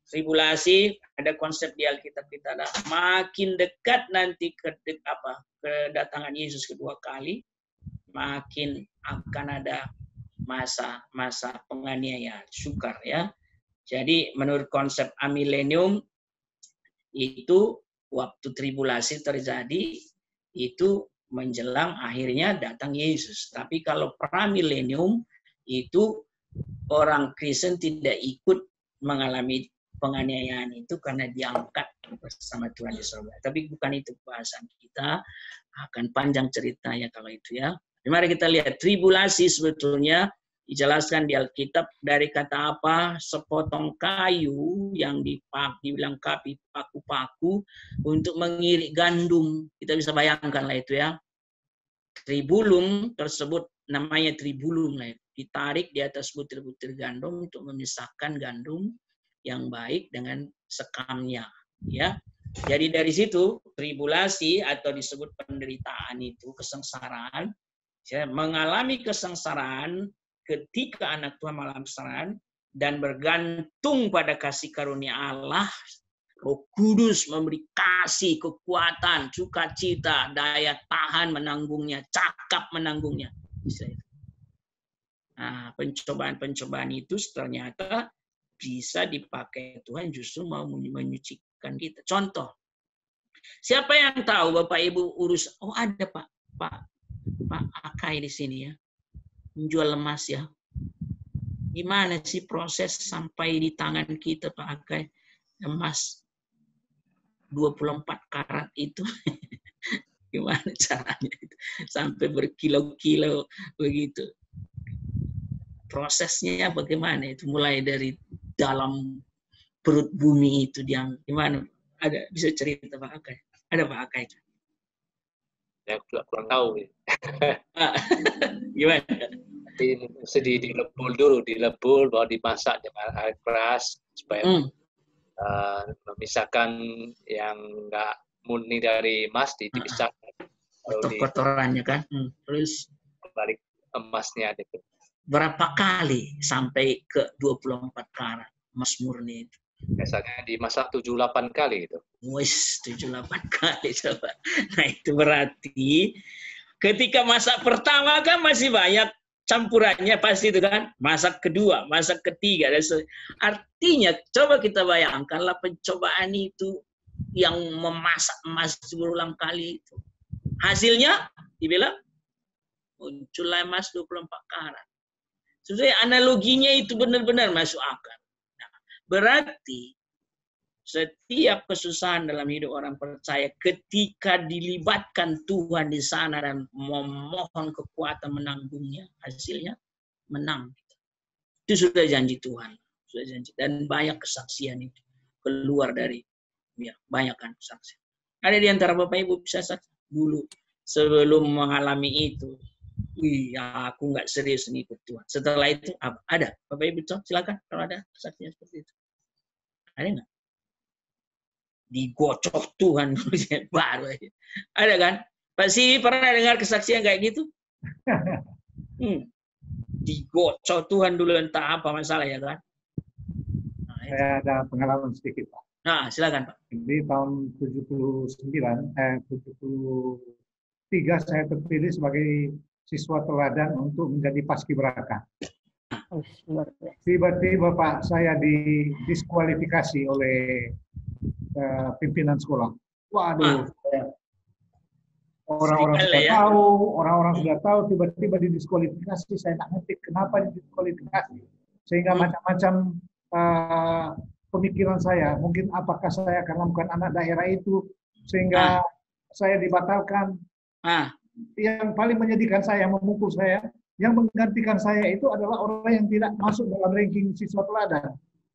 tribulasi, ada konsep di Alkitab kita ada makin dekat nanti kedatangan Yesus kedua kali, makin akan ada masa penganiayaan, sukar ya. Jadi menurut konsep amilenium itu waktu tribulasi terjadi itu menjelang akhirnya datang Yesus. Tapi kalau pramilenium itu orang Kristen tidak ikut mengalami penganiayaan itu karena diangkat bersama Tuhan di surga. Tapi bukan itu bahasan kita, akan panjang ceritanya kalau itu ya. Mari kita lihat tribulasi sebetulnya dijelaskan di Alkitab dari kata apa? Sepotong kayu yang dilengkapi paku-paku untuk mengirik gandum. Kita bisa bayangkan lah itu ya. Tribulum tersebut namanya tribulum lah. Ditarik di atas butir-butir gandum untuk memisahkan gandum yang baik dengan sekamnya. Ya. Jadi dari situ tribulasi atau disebut penderitaan itu kesengsaraan. Mengalami kesengsaraan ketika anak Tuhan mengalami kesengsaraan dan bergantung pada kasih karunia Allah, Roh Kudus memberi kasih, kekuatan, sukacita, daya tahan menanggungnya, cakap menanggungnya. Nah, pencobaan-pencobaan itu ternyata bisa dipakai Tuhan justru mau menyucikan kita. Contoh, siapa yang tahu Bapak Ibu urus? Oh ada Pak Akai di sini ya, menjual emas ya. Gimana sih proses sampai di tangan kita Pak Akai emas 24 karat itu? Gimana caranya itu? Sampai berkilo-kilo begitu. Prosesnya bagaimana itu? Mulai dari dalam perut bumi itu yang gimana? Ada bisa cerita Pak Akai? Ada Pak Akai? Ya, kurang tahu. Gimana? Mesti dilebul dulu, baru dimasak dengan air keras supaya memisahkan yang enggak murni dari emas dipisahkan. Kotorannya kan. Terus balik emasnya itu. Berapa kali sampai ke 24 karat emas murni itu? Biasanya dimasak 7-8 kali itu. Wis, 7-8 kali coba. Nah itu berarti ketika masak pertama kan masih banyak campurannya pasti itu kan. Masak kedua, masak ketiga. Artinya coba kita bayangkanlah pencobaan itu yang memasak emas berulang kali itu. Hasilnya dibilang muncullah emas 24 karat. Sebenarnya analoginya itu benar-benar masuk akal. Nah, berarti setiap kesusahan dalam hidup orang percaya ketika dilibatkan Tuhan di sana dan memohon kekuatan menanggungnya, hasilnya menang. Itu sudah janji Tuhan, sudah janji, dan banyak kesaksian itu keluar dari banyak kan kesaksian. Ada di antara Bapak Ibu bisa saksi dulu sebelum mengalami itu. Aku nggak serius ngikut Tuhan. Setelah itu ada Bapak Ibu silakan kalau ada kesaksian seperti itu. Ada nggak? Digocok Tuhan baru aja. Ada kan? Pasti pernah dengar kesaksian kayak gitu? Digocok Tuhan dulu entah apa masalah ya kan? Nah, Saya ada pengalaman sedikit Pak. Nah silakan Pak. Di tahun 73 saya terpilih sebagai siswa teladan untuk menjadi paskibraka. Tiba-tiba Pak saya didiskualifikasi oleh pimpinan sekolah. Waduh, orang-orang sudah tahu, tiba-tiba didiskualifikasi. Saya tak ngerti kenapa didiskualifikasi. Sehingga macam-macam pemikiran saya, mungkin apakah saya karena bukan anak daerah itu, sehingga saya dibatalkan. Yang paling menyedihkan saya, yang memukul saya, yang menggantikan saya itu adalah orang yang tidak masuk dalam ranking siswa teladan.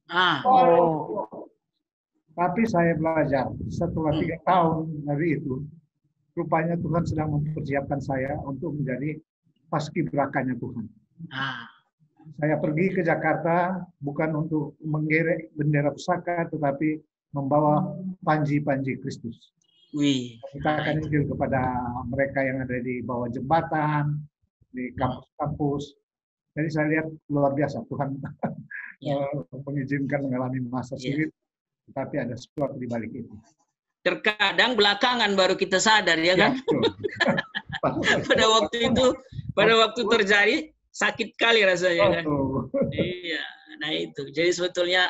Tapi saya belajar setelah 3 tahun dari itu, rupanya Tuhan sedang mempersiapkan saya untuk menjadi paskibrakanya Tuhan. Saya pergi ke Jakarta bukan untuk menggerek bendera pusaka, tetapi membawa panji-panji Kristus. Kita akan Injil kepada mereka yang ada di bawah jembatan, di kampus-kampus. Jadi saya lihat luar biasa Tuhan mengizinkan mengalami masa sulit. tapi ada sesuatu di balik itu. Terkadang belakangan baru kita sadar, ya kan? Ya, pada waktu terjadi sakit kali rasanya, kan? Iya, nah itu. Jadi sebetulnya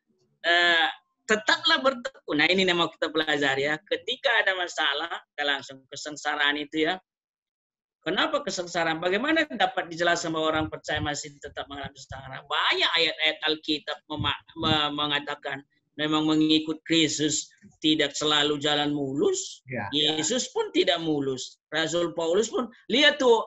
tetaplah bertekun. Nah ini yang mau kita pelajari, ya. Ketika ada masalah, kita langsung kesengsaraan itu, ya. Kenapa kesengsaraan? Bagaimana dapat dijelaskan bahwa orang percaya masih tetap mengalami kesengsaraan? Banyak ayat-ayat Alkitab mengatakan memang mengikut Kristus tidak selalu jalan mulus. Ya. Yesus pun tidak mulus. Rasul Paulus pun, lihat tuh,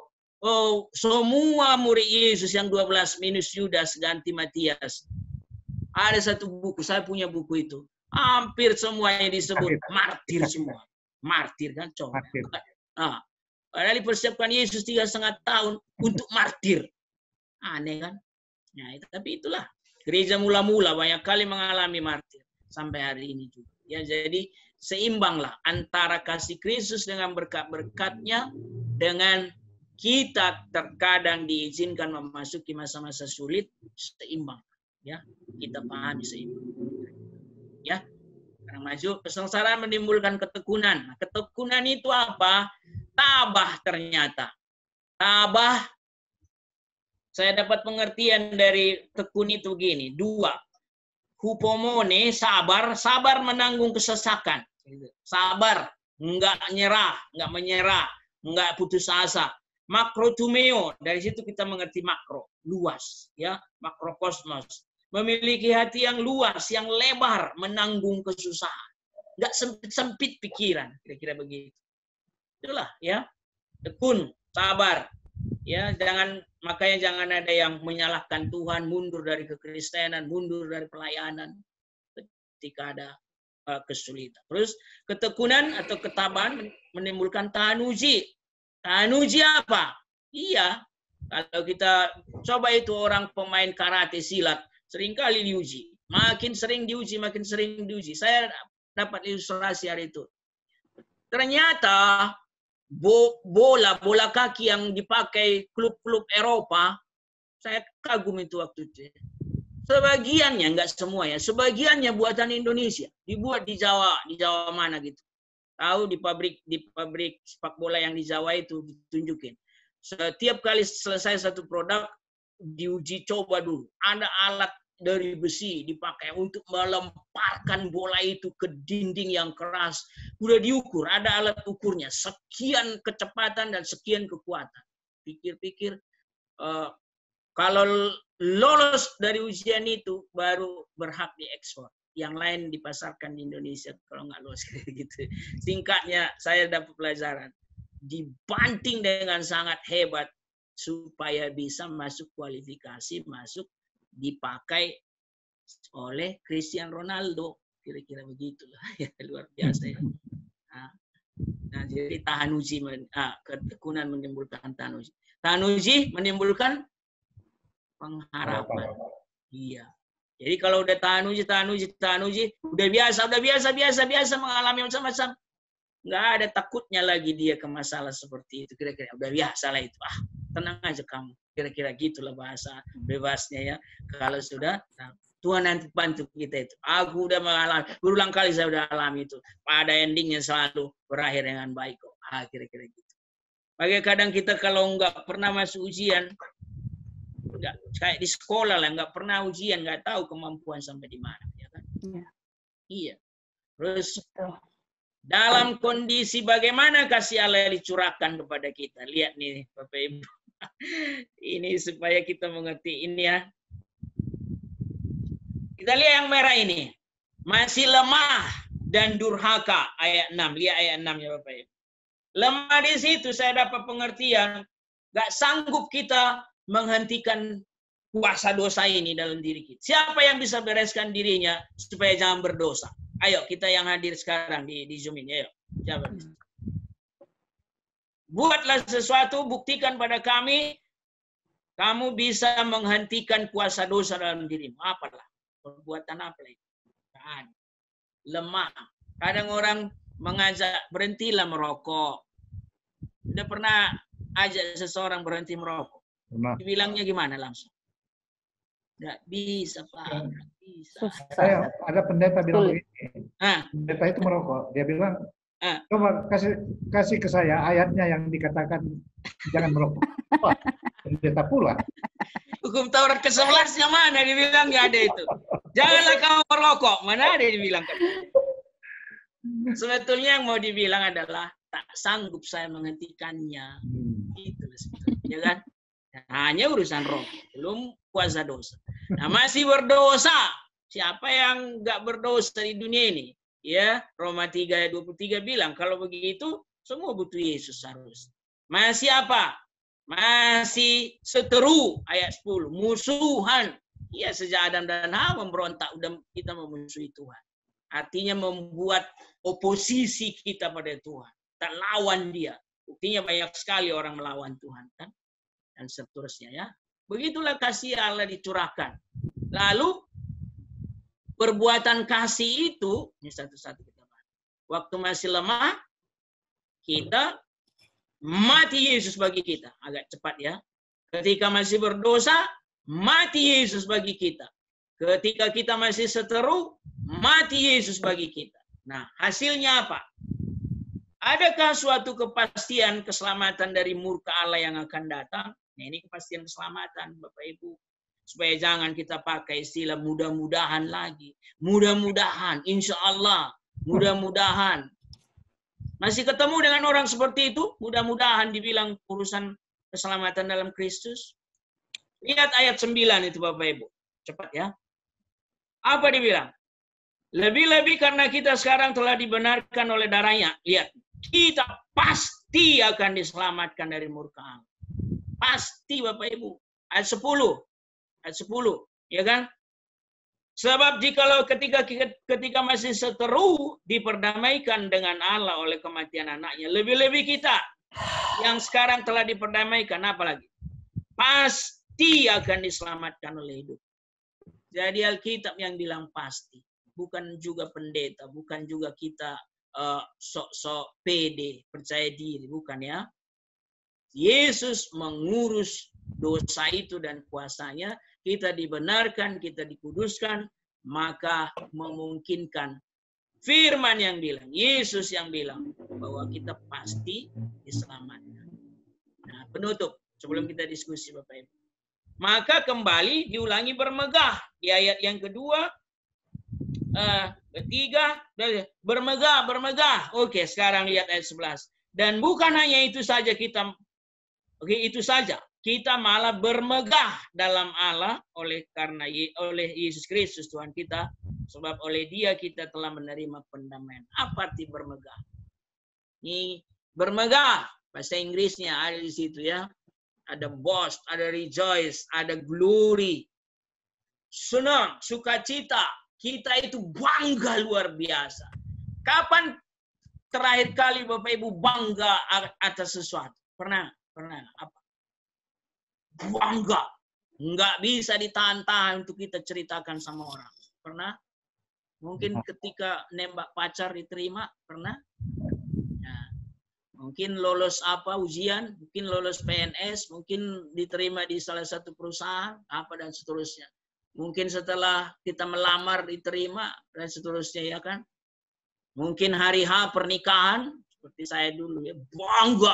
semua murid Yesus yang 12 minus Yudas ganti Matias. Ada satu buku, saya punya buku itu. Hampir semuanya disebut martir semua. Martir, kan? Coba. Padahal dipersiapkan Yesus 3,5 tahun untuk martir. Aneh, kan? Nah, tapi itulah. Gereja mula-mula banyak kali mengalami martir. Sampai hari ini juga. Ya, jadi seimbanglah antara kasih Kristus dengan berkat-berkatnya, dengan kita terkadang diizinkan memasuki masa-masa sulit, seimbang. Ya, kita pahami seimbang. Ya, sekarang maju. Kesengsaraan menimbulkan ketekunan. Nah, ketekunan itu apa? Tabah ternyata. Tabah, saya dapat pengertian dari tekun itu gini. 2. Hupomone, sabar. Sabar menanggung kesesakan. Sabar, enggak nyerah, enggak menyerah, enggak putus asa. Makrotumeo, dari situ kita mengerti makro, luas. Ya, makrokosmos. Memiliki hati yang luas, yang lebar, menanggung kesusahan. Enggak sempit-sempit pikiran, kira-kira begitu. Itulah, ya, tekun, sabar, ya, makanya jangan ada yang menyalahkan Tuhan, mundur dari kekristenan, mundur dari pelayanan ketika ada kesulitan. Terus ketekunan atau ketabahan menimbulkan tahan uji. Tahan uji apa? Iya, kalau kita coba itu orang pemain karate silat seringkali diuji, makin sering diuji, makin sering diuji. Saya dapat ilustrasi hari itu. Ternyata bola kaki yang dipakai klub-klub Eropa, saya kagum itu waktu itu. Sebagiannya, enggak semua ya, sebagiannya buatan Indonesia, dibuat di Jawa mana gitu. Tahu di pabrik sepak bola yang di Jawa itu ditunjukin. Setiap kali selesai satu produk diuji coba dulu. Ada alat dari besi dipakai untuk melemparkan bola itu ke dinding yang keras. Udah diukur, ada alat ukurnya. Sekian kecepatan dan sekian kekuatan. Pikir-pikir, kalau lolos dari ujian itu, baru berhak diekspor. Yang lain dipasarkan di Indonesia, kalau nggak lolos gitu. Singkatnya, saya dapat pelajaran. Dibanting dengan sangat hebat, supaya bisa masuk kualifikasi, masuk dipakai oleh Cristiano Ronaldo, kira-kira begitulah. Ya, luar biasa ya. Nah, jadi tahan uji, ketekunan menimbulkan tahan uji. Tahan uji menimbulkan pengharapan. Iya. Jadi kalau udah tahan uji, udah biasa mengalami macam-macam, nggak ada takutnya lagi dia ke masalah seperti itu. Kira-kira udah biasa lah itu. Tenang aja kamu. Kira-kira gitulah bahasa bebasnya ya. Kalau sudah, nah, Tuhan nanti bantu kita itu. Aku udah mengalami, berulang kali saya udah alami itu. Pada endingnya selalu berakhir dengan baik kok. Kira-kira gitu. Bagi kadang kita kalau nggak pernah masuk ujian, nggak kayak di sekolah lah, nggak pernah ujian, nggak tahu kemampuan sampai di mana, ya kan? Iya. Terus dalam kondisi bagaimana kasih Allah dicurahkan kepada kita. Lihat nih Bapak Ibu. Ini supaya kita mengerti ini ya. Kita lihat yang merah ini. Masih lemah dan durhaka, ayat 6. Lihat ayat 6 ya Bapak Ibu. Lemah di situ saya dapat pengertian, nggak sanggup kita menghentikan kuasa dosa ini dalam diri kita. Siapa yang bisa bereskan dirinya supaya jangan berdosa? Ayo kita yang hadir sekarang di Zoom ini, ayo. Siapa? Buatlah sesuatu, buktikan pada kami, kamu bisa menghentikan kuasa dosa dalam dirimu. Apalah? Perbuatan apa itu? Lemah. Kadang orang mengajak, berhentilah merokok. Udah pernah ajak seseorang berhenti merokok? Dibilangnya gimana langsung? Nggak bisa, Pak. Nggak Susah. Ada pendeta bilang begini. Ah. Pendeta itu merokok. Dia bilang, Ah. coba kasih ke saya ayatnya yang dikatakan jangan merokok. Wah, pendeta pula. Hukum Taurat ke-11-nya mana dibilang nggak ada itu. Janganlah kamu merokok. Mana ada dibilang. Sebetulnya yang mau dibilang adalah tak sanggup saya menghentikannya. Itu sebetulnya, ya kan? Hanya urusan roh, belum kuasa dosa. Nah, masih berdosa. Siapa yang nggak berdosa di dunia ini? Ya, Roma 3 ayat 23 bilang, kalau begitu semua butuh Yesus harus. Masih apa? Masih seteru ayat 10, musuhan. Ya, sejak Adam dan Hawa memberontak, udah kita memusuhi Tuhan. Artinya membuat oposisi kita pada Tuhan. Tak lawan dia. Buktinya banyak sekali orang melawan Tuhan, kan? Dan seterusnya, ya. Begitulah kasih Allah dicurahkan. Lalu perbuatan kasih itu, ini satu-satu kita bahas. Waktu masih lemah, kita mati Yesus bagi kita. Agak cepat, ya. Ketika masih berdosa, mati Yesus bagi kita. Ketika kita masih seteru, mati Yesus bagi kita. Nah, hasilnya apa? Adakah suatu kepastian keselamatan dari murka Allah yang akan datang? Nah, ini kepastian keselamatan, Bapak Ibu. Supaya jangan kita pakai istilah mudah-mudahan lagi. Mudah-mudahan, insya Allah, mudah-mudahan. Masih ketemu dengan orang seperti itu? Mudah-mudahan dibilang urusan keselamatan dalam Kristus. Lihat ayat 9 itu, Bapak Ibu. Cepat, ya. Apa dibilang? Lebih-lebih karena kita sekarang telah dibenarkan oleh darahnya. Lihat, kita pasti akan diselamatkan dari murka Allah. Pasti, Bapak Ibu. Ayat 10. Ayat 10, ya kan? Sebab jikalau ketika masih seteru diperdamaikan dengan Allah oleh kematian anaknya, lebih-lebih kita yang sekarang telah diperdamaikan, apa lagi? Pasti akan diselamatkan oleh hidup. Jadi Alkitab yang bilang pasti, bukan juga pendeta, bukan juga kita sok-sok pede, percaya diri, bukan, ya. Yesus mengurus dosa itu dan kuasanya, kita dibenarkan, kita dikuduskan, maka memungkinkan firman yang bilang, Yesus yang bilang, bahwa kita pasti diselamatkan. Nah, penutup, sebelum kita diskusi Bapak Ibu. Maka kembali diulangi bermegah. Di ayat yang kedua, ketiga, bermegah. Oke, sekarang lihat ayat 11. Dan bukan hanya itu saja kita, itu saja. Kita malah bermegah dalam Allah oleh Yesus Kristus Tuhan kita, sebab oleh Dia kita telah menerima pendamaian. Apa arti bermegah? Ini bermegah, bahasa Inggrisnya ada di situ, ya. Ada boast, ada rejoice, ada glory. Senang, sukacita. Kita itu bangga luar biasa. Kapan terakhir kali Bapak Ibu bangga atas sesuatu? Pernah? Apa? Bangga. Nggak bisa ditahan-tahan untuk kita ceritakan sama orang. Pernah? Mungkin ketika nembak pacar diterima, pernah? Nah, mungkin lolos ujian, mungkin lolos PNS, mungkin diterima di salah satu perusahaan, apa dan seterusnya. Mungkin setelah kita melamar diterima dan seterusnya, ya kan? Mungkin hari H pernikahan, seperti saya dulu, ya, bangga.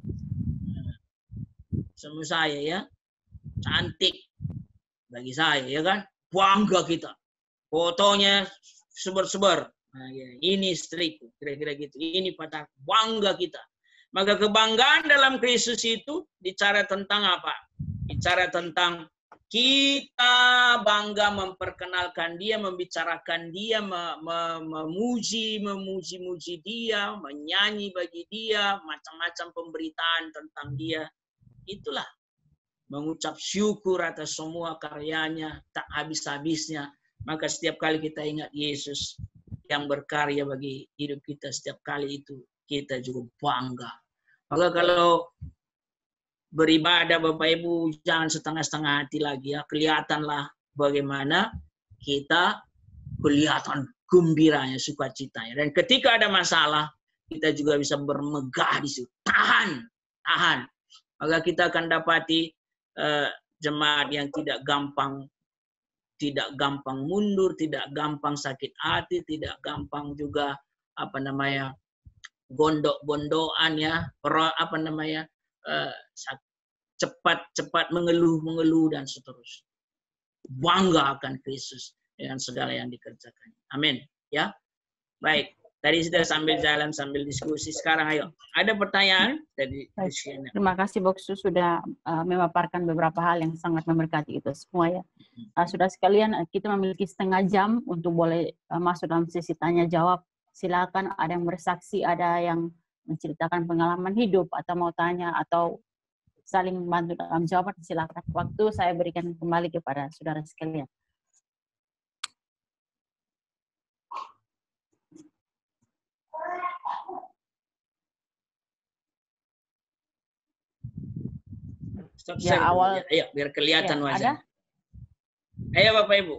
Sama saya, ya, cantik bagi saya, ya kan? Bangga kita. Fotonya sebar-sebar. Nah, ya, ini istriku, kira-kira gitu. Ini patah, bangga kita. Maka kebanggaan dalam Kristus itu bicara tentang apa? Bicara tentang kita bangga memperkenalkan Dia, membicarakan Dia, memuji Dia, menyanyi bagi Dia, macam-macam pemberitaan tentang Dia. Itulah mengucap syukur atas semua karyanya, tak habis-habisnya. Maka setiap kali kita ingat Yesus yang berkarya bagi hidup kita, setiap kali itu kita juga bangga. Maka kalau beribadah Bapak Ibu jangan setengah-setengah hati lagi, ya. Kelihatanlah bagaimana kita kelihatan gembiranya, sukacitanya. Dan ketika ada masalah, kita juga bisa bermegah di situ. Tahan. Maka kita akan dapati jemaat yang tidak gampang tidak gampang mundur, tidak gampang sakit hati, tidak gampang juga gondok-gondokan ya, cepat mengeluh dan seterusnya. Bangga akan Kristus dengan segala yang dikerjakan. Amin. Ya, baik. Tadi sudah sambil jalan, sambil diskusi. Sekarang ayo, ada pertanyaan dari Luciana. Terima kasih Boksu sudah memaparkan beberapa hal yang sangat memberkati kita semua ya. Sudah sekalian, kita memiliki setengah jam untuk boleh masuk dalam sesi tanya jawab. Silakan, ada yang bersaksi, ada yang menceritakan pengalaman hidup atau mau tanya atau saling membantu dalam jawaban. Silakan. Waktu saya berikan kembali kepada saudara sekalian. Stop ya, awal. Ayo, biar kelihatan ya, wajah. Ayo Bapak Ibu.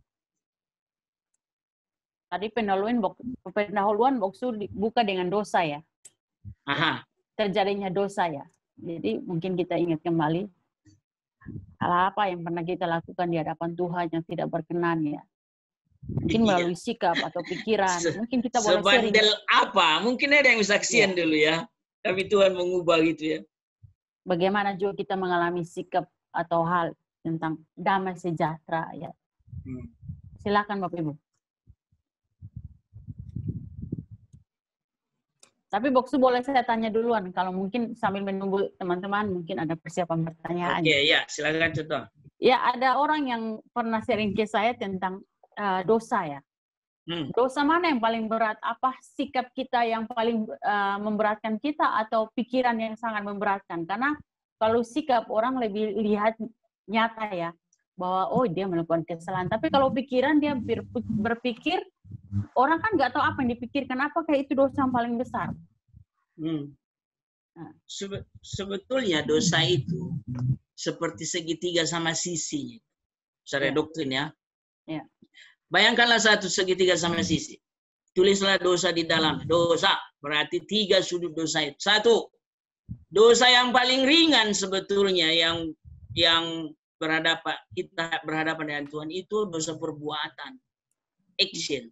Tadi pendahuluan Boksu buka dengan dosa ya. Aha. Terjadinya dosa ya. Jadi mungkin kita ingat kembali hal apa yang pernah kita lakukan di hadapan Tuhan yang tidak berkenan ya. Mungkin melalui sikap atau pikiran. Mungkin kita boleh sharing. Sebandel apa? Mungkin ada yang saksian dulu ya. Tapi Tuhan mengubah gitu ya. Bagaimana juga kita mengalami sikap atau hal tentang damai sejahtera ya. Silakan Bapak Ibu. Tapi Boksu boleh saya tanya duluan, kalau mungkin sambil menunggu teman-teman mungkin ada persiapan pertanyaan. Oke, ya, silakan contoh. Ya, ada orang yang pernah sharing ke saya tentang dosa ya. Dosa mana yang paling berat? Apa sikap kita yang paling memberatkan kita atau pikiran yang sangat memberatkan? Karena kalau sikap orang lebih lihat nyata ya, bahwa oh dia melakukan kesalahan. Tapi kalau pikiran dia berpikir, orang kan nggak tahu apa yang dipikirkan. Apakah itu dosa yang paling besar? Sebetulnya dosa itu seperti segitiga sama sisi. Secara doktrin ya. Bayangkanlah satu segitiga sama sisi. Tulislah dosa di dalam. Dosa berarti 3 sudut dosa itu. 1. Dosa yang paling ringan sebetulnya yang kita berhadapan dengan Tuhan itu dosa perbuatan. Action.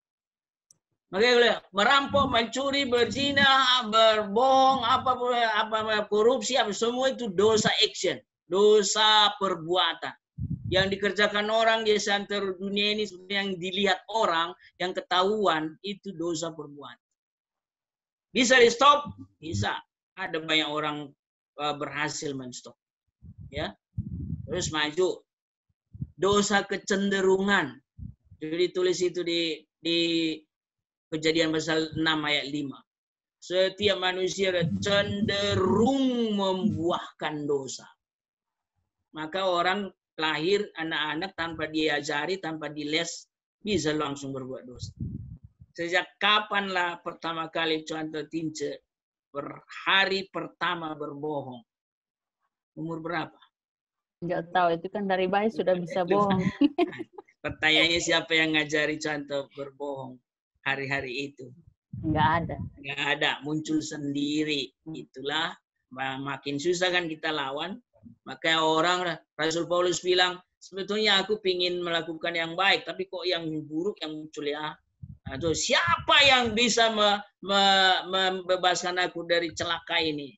Makanya merampok, mencuri, berzina, berbohong, apa korupsi, semua itu dosa action. Dosa perbuatan. Yang dikerjakan orang di seantero dunia ini yang dilihat orang, yang ketahuan itu dosa perbuatan. Bisa di stop? Bisa. Ada banyak orang berhasil men-stop. Ya. Terus maju. Dosa kecenderungan. Jadi tulis itu di Kejadian pasal 6 ayat 5. Setiap manusia cenderung membuahkan dosa. Maka orang lahir anak-anak tanpa diajari, tanpa diles, bisa langsung berbuat dosa. Sejak kapanlah pertama kali contoh Tince hari pertama berbohong? Umur berapa? Nggak tahu, itu kan dari bayi sudah bisa bohong. Pertanyaannya siapa yang ngajari contoh berbohong hari-hari itu? Nggak ada. Nggak ada, muncul sendiri. Itulah makin susah kan kita lawan. Maka orang, Rasul Paulus bilang, sebetulnya aku ingin melakukan yang baik, tapi kok yang buruk yang muncul ya. Nah, siapa yang bisa membebaskan aku dari celaka ini?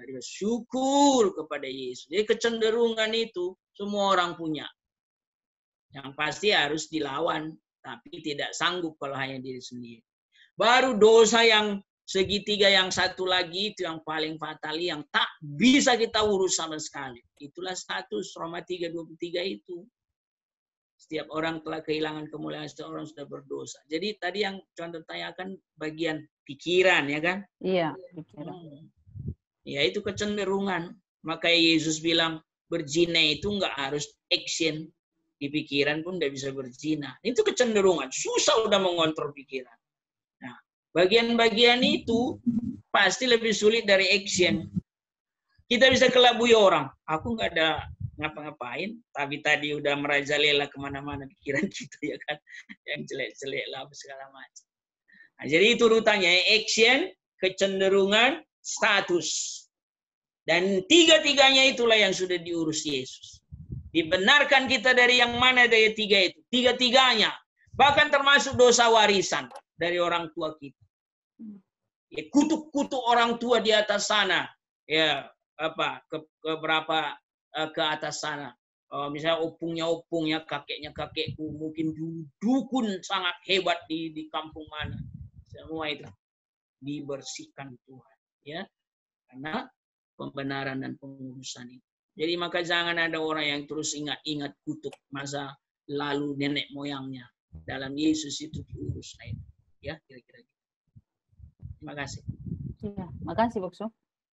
Syukur kepada Yesus. Jadi kecenderungan itu semua orang punya. Yang pasti harus dilawan, tapi tidak sanggup kalau hanya diri sendiri. Baru dosa yang segitiga yang satu lagi itu yang paling fatal, yang tak bisa kita urus sama sekali. Itulah status Roma 3:23 itu. Setiap orang telah kehilangan kemuliaan, setiap orang sudah berdosa. Jadi tadi yang contoh tanyakan bagian pikiran ya kan? Iya, pikiran. Ya itu kecenderungan. Maka Yesus bilang berzina itu enggak harus action. Di pikiran pun tidak bisa berzina. Itu kecenderungan. Susah udah mengontrol pikiran. Nah, bagian-bagian itu pasti lebih sulit dari action. Kita bisa kelabui orang. Aku nggak ada ngapa-ngapain, tapi tadi udah merajalela kemana-mana pikiran kita ya kan, yang jelek-jelek lah segala macam. Nah, jadi itu urutannya, action, kecenderungan, status, dan tiga-tiganya itulah yang sudah diurus Yesus. Dibenarkan kita dari yang mana dari tiga itu? Tiga-tiganya. Bahkan termasuk dosa warisan dari orang tua kita. Ya, kutuk-kutuk orang tua di atas sana. Ya, ke berapa ke atas sana. Misalnya opungnya kakeknya kakekku, mungkin dukun sangat hebat di kampung mana. Semua itu dibersihkan Tuhan, ya. Karena pembenaran dan pengurusan itu. Jadi maka jangan ada orang yang terus ingat-ingat kutuk masa lalu nenek moyangnya. Dalam Yesus itu diurus. Ya, kira-kira gitu. Terima kasih. Ya, makasih Bokso.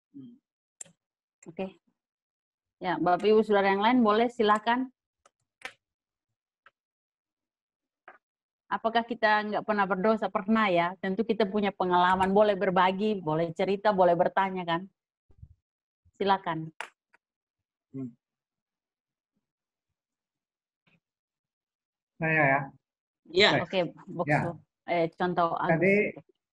Oke. Ya, Bapak Ibu Saudara yang lain boleh silakan. Apakah kita nggak pernah berdosa? Pernah ya. Tentu kita punya pengalaman. Boleh berbagi, boleh cerita, boleh bertanya kan. Silakan. Saya ya. Ya. Oke, Bokso. Ya. Contoh. Jadi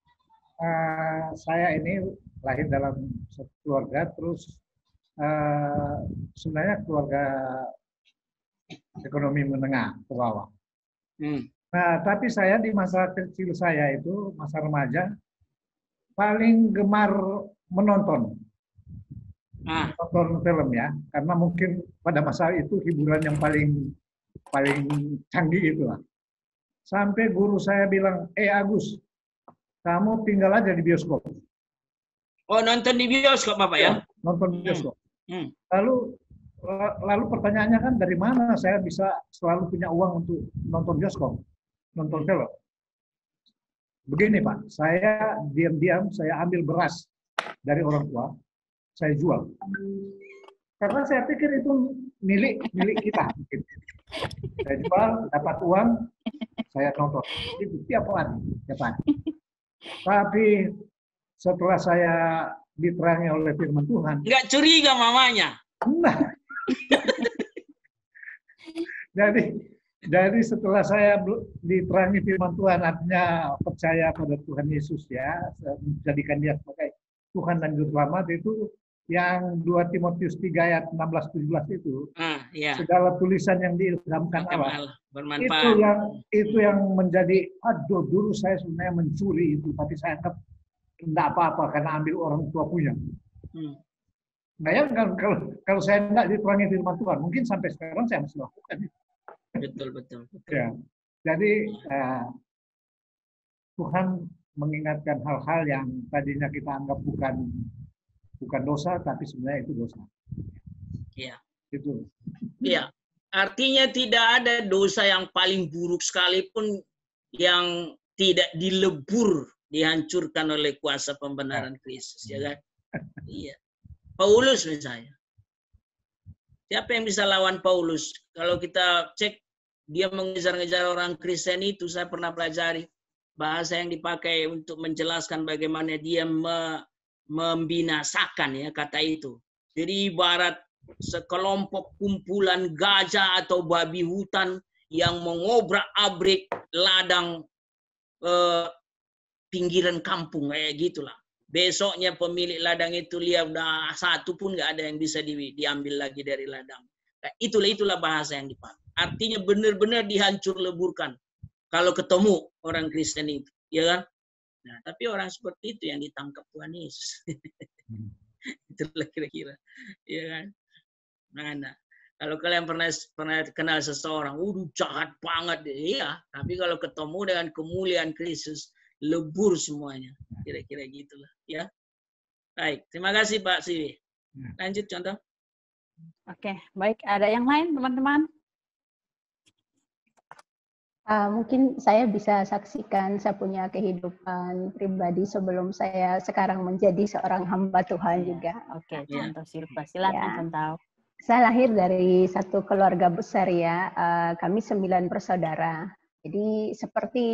saya ini lahir dalam satu keluarga, terus sebenarnya keluarga ekonomi menengah ke bawah. Nah, tapi saya di masa kecil saya itu, masa remaja, paling gemar menonton. Nonton film ya, karena mungkin pada masa itu hiburan yang paling canggih itulah. Sampai guru saya bilang, Agus, kamu tinggal aja di bioskop. Oh, nonton di bioskop Bapak ya? Nonton di bioskop. Lalu pertanyaannya kan dari mana saya bisa selalu punya uang untuk nonton bioskop, nonton film? Begini Pak, saya diam-diam saya ambil beras dari orang tua, saya jual. Karena saya pikir itu milik kita. Saya jual, dapat uang, saya nonton. Itu tiap hari. Tapi setelah saya diterangi oleh firman Tuhan. Nggak curiga mamanya. Nah. Jadi setelah saya diterangi firman Tuhan, artinya percaya pada Tuhan Yesus ya, menjadikan dia sebagai Tuhan dan Juru Selamat, itu yang 2 Timotius 3 ayat 16-17 itu. Ya. Segala tulisan yang diilhamkan Allah. Itu yang menjadi, dulu saya sebenarnya mencuri itu, tapi saya anggap tidak apa-apa karena ambil orang tua punya. Nah ya, kalau saya tidak diterangi firman Tuhan, mungkin sampai sekarang saya masih lakukan itu. Betul. Ya, jadi Tuhan mengingatkan hal-hal yang tadinya kita anggap bukan dosa, tapi sebenarnya itu dosa. Iya. Itu. Iya. Artinya tidak ada dosa yang paling buruk sekalipun yang tidak dilebur, dihancurkan oleh kuasa pembenaran Kristus, ya kan? Iya. Paulus misalnya. Siapa yang bisa lawan Paulus? Kalau kita cek, dia mengejar-ngejar orang Kristen itu, saya pernah pelajari bahasa yang dipakai untuk menjelaskan bagaimana dia membinasakan ya kata itu. Jadi ibarat sekelompok kumpulan gajah atau babi hutan yang mengobrak-abrik ladang pinggiran kampung kayak gitulah. Besoknya pemilik ladang itu lihat udah satu pun nggak ada yang bisa diambil lagi dari ladang. Nah, itulah bahasa yang dipakai. Artinya benar-benar dihancur leburkan kalau ketemu orang Kristen itu, ya kan? Nah, tapi orang seperti itu yang ditangkap Tuhan Yesus. Itulah kira-kira, ya kan? Nah, kalau kalian pernah kenal seseorang, jahat banget, iya. Tapi kalau ketemu dengan kemuliaan Kristus, lebur semuanya. Kira-kira gitulah, ya. Baik, terima kasih Pak Siwi. Lanjut contoh. Oke, baik. Ada yang lain, teman-teman? Mungkin saya bisa saksikan saya punya kehidupan pribadi sebelum saya sekarang menjadi seorang hamba Tuhan juga. Oke, contoh Silva. Silakan contoh. Saya lahir dari satu keluarga besar ya. Kami 9 bersaudara. Jadi seperti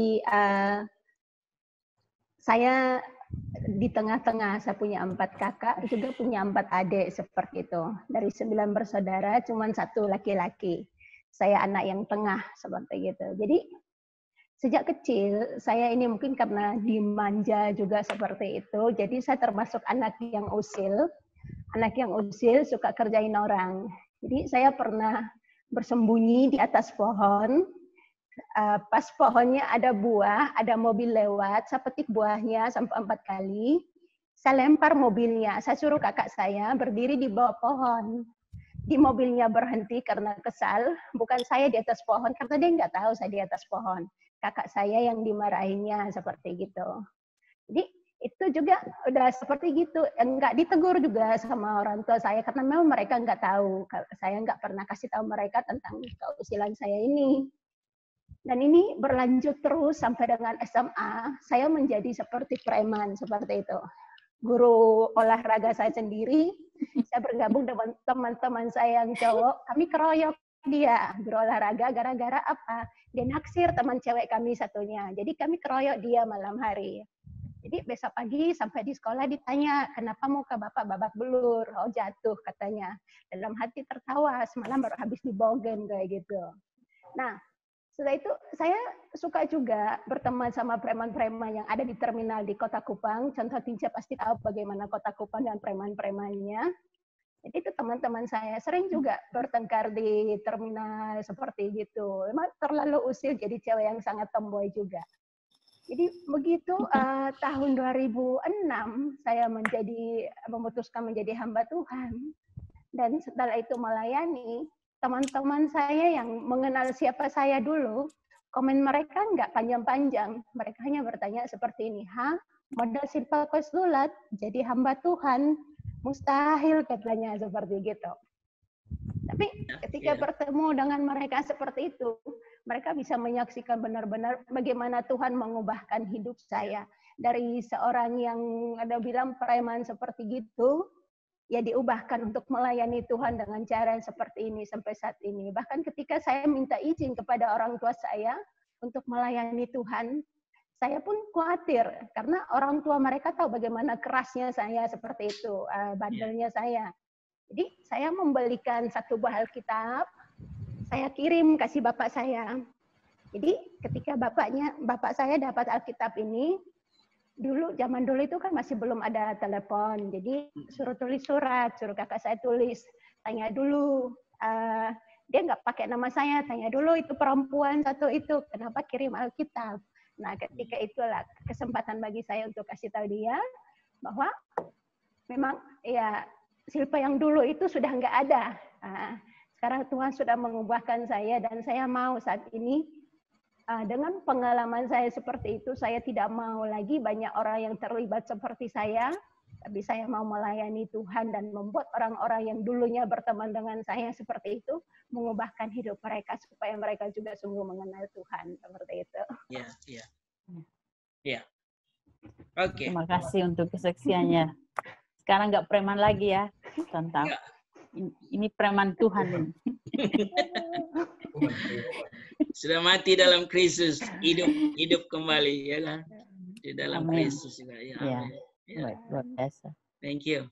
saya di tengah-tengah, saya punya 4 kakak, juga punya 4 adik seperti itu. Dari 9 bersaudara, cuma 1 laki-laki. Saya anak yang tengah seperti itu. Jadi sejak kecil saya ini mungkin karena dimanja juga seperti itu. Jadi saya termasuk anak yang usil suka kerjain orang. Jadi saya pernah bersembunyi di atas pohon. Pas pohonnya ada buah, ada mobil lewat, saya petik buahnya sampai 4 kali. Saya lempar mobilnya, saya suruh kakak saya berdiri di bawah pohon. Di mobilnya berhenti karena kesal, bukan saya di atas pohon, karena dia nggak tahu saya di atas pohon. Kakak saya yang dimarahinnya seperti gitu. Jadi itu juga udah seperti gitu, nggak ditegur juga sama orang tua saya, karena memang mereka nggak tahu. Saya nggak pernah kasih tahu mereka tentang keusilan saya ini. Dan ini berlanjut terus sampai dengan SMA, saya menjadi seperti preman, seperti itu. Guru olahraga saya sendiri, saya bergabung dengan teman-teman saya yang cowok, kami keroyok dia, guru olahraga, gara-gara apa? Dia naksir teman cewek kami satunya, jadi kami keroyok dia malam hari. Jadi besok pagi sampai di sekolah ditanya, kenapa muka bapak babak belur? Oh jatuh katanya. Dalam hati tertawa, semalam baru habis dibogen kayak gitu. Nah, setelah itu saya suka juga berteman sama preman-preman yang ada di terminal di Kota Kupang. Contoh Tinja pasti tahu bagaimana Kota Kupang dan preman-premannya. Jadi itu teman-teman saya sering juga bertengkar di terminal seperti gitu. Memang terlalu usil jadi cewek yang sangat tomboy juga. Jadi begitu tahun 2006 saya memutuskan menjadi hamba Tuhan. Dan setelah itu melayani, teman-teman saya yang mengenal siapa saya dulu, komen mereka nggak panjang-panjang. Mereka hanya bertanya seperti ini, modal silpa kosdulat, jadi hamba Tuhan, mustahil katanya seperti gitu. Tapi ketika bertemu dengan mereka seperti itu, mereka bisa menyaksikan benar-benar bagaimana Tuhan mengubahkan hidup saya. Dari seorang yang ada bilang preman seperti gitu, ya diubahkan untuk melayani Tuhan dengan cara yang seperti ini sampai saat ini. Bahkan ketika saya minta izin kepada orang tua saya untuk melayani Tuhan, saya pun khawatir karena orang tua mereka tahu bagaimana kerasnya saya seperti itu, bandelnya saya. Jadi saya membelikan satu buah Alkitab, saya kirim kasih bapak saya. Jadi ketika bapak saya dapat Alkitab ini, zaman dulu itu kan masih belum ada telepon, jadi suruh tulis surat, suruh kakak saya tulis, tanya dulu, dia nggak pakai nama saya, tanya dulu itu perempuan satu itu, kenapa kirim Alkitab. Nah ketika itulah kesempatan bagi saya untuk kasih tahu dia, bahwa memang ya silpa yang dulu itu sudah nggak ada. Sekarang Tuhan sudah mengubahkan saya dan saya mau saat ini, dengan pengalaman saya seperti itu, saya tidak mau lagi banyak orang yang terlibat seperti saya, tapi saya mau melayani Tuhan dan membuat orang-orang yang dulunya berteman dengan saya seperti itu, mengubahkan hidup mereka supaya mereka juga sungguh mengenal Tuhan, seperti itu. Ya. Oke. Terima kasih untuk kesaksiannya. Sekarang nggak preman lagi ya, Tantang. Ini preman Tuhan. Sudah mati dalam Kristus, hidup kembali, ya kan? Di dalam Kristus juga. Ya. Luar biasa. Thank you.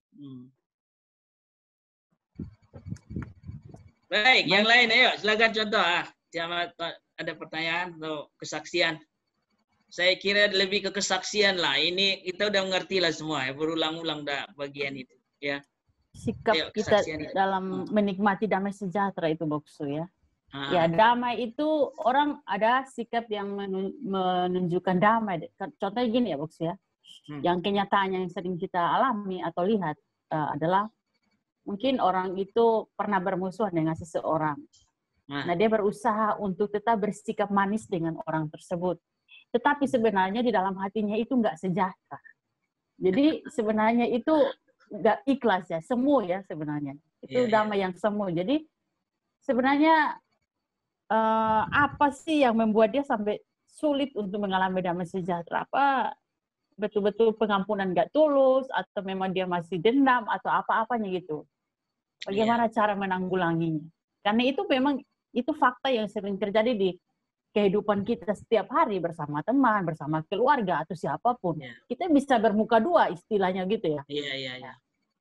Baik, yang lain, ayo silakan contoh. Ada pertanyaan atau kesaksian? Saya kira lebih ke kesaksian lah. Ini kita udah mengerti lah semua ya, berulang-ulang dah bagian itu, ya. Sikap kita dalam menikmati damai sejahtera itu Boksu ya. Ya damai itu orang ada sikap yang menunjukkan damai. Contohnya gini ya Boksu ya. Yang kenyataannya yang sering kita alami atau lihat adalah mungkin orang itu pernah bermusuhan dengan seseorang. Nah dia berusaha untuk tetap bersikap manis dengan orang tersebut. Tetapi sebenarnya di dalam hatinya itu nggak sejahtera. Jadi sebenarnya itu nggak ikhlas ya, semu ya sebenarnya. Itu damai yang semu. Jadi sebenarnya apa sih yang membuat dia sampai sulit untuk mengalami damai sejahtera? Apa betul-betul pengampunan nggak tulus, atau memang dia masih dendam, atau apa-apanya gitu? Bagaimana cara menanggulanginya? Karena itu memang itu fakta yang sering terjadi di kehidupan kita setiap hari bersama teman, bersama keluarga, atau siapapun. Kita bisa bermuka dua istilahnya gitu ya. Iya.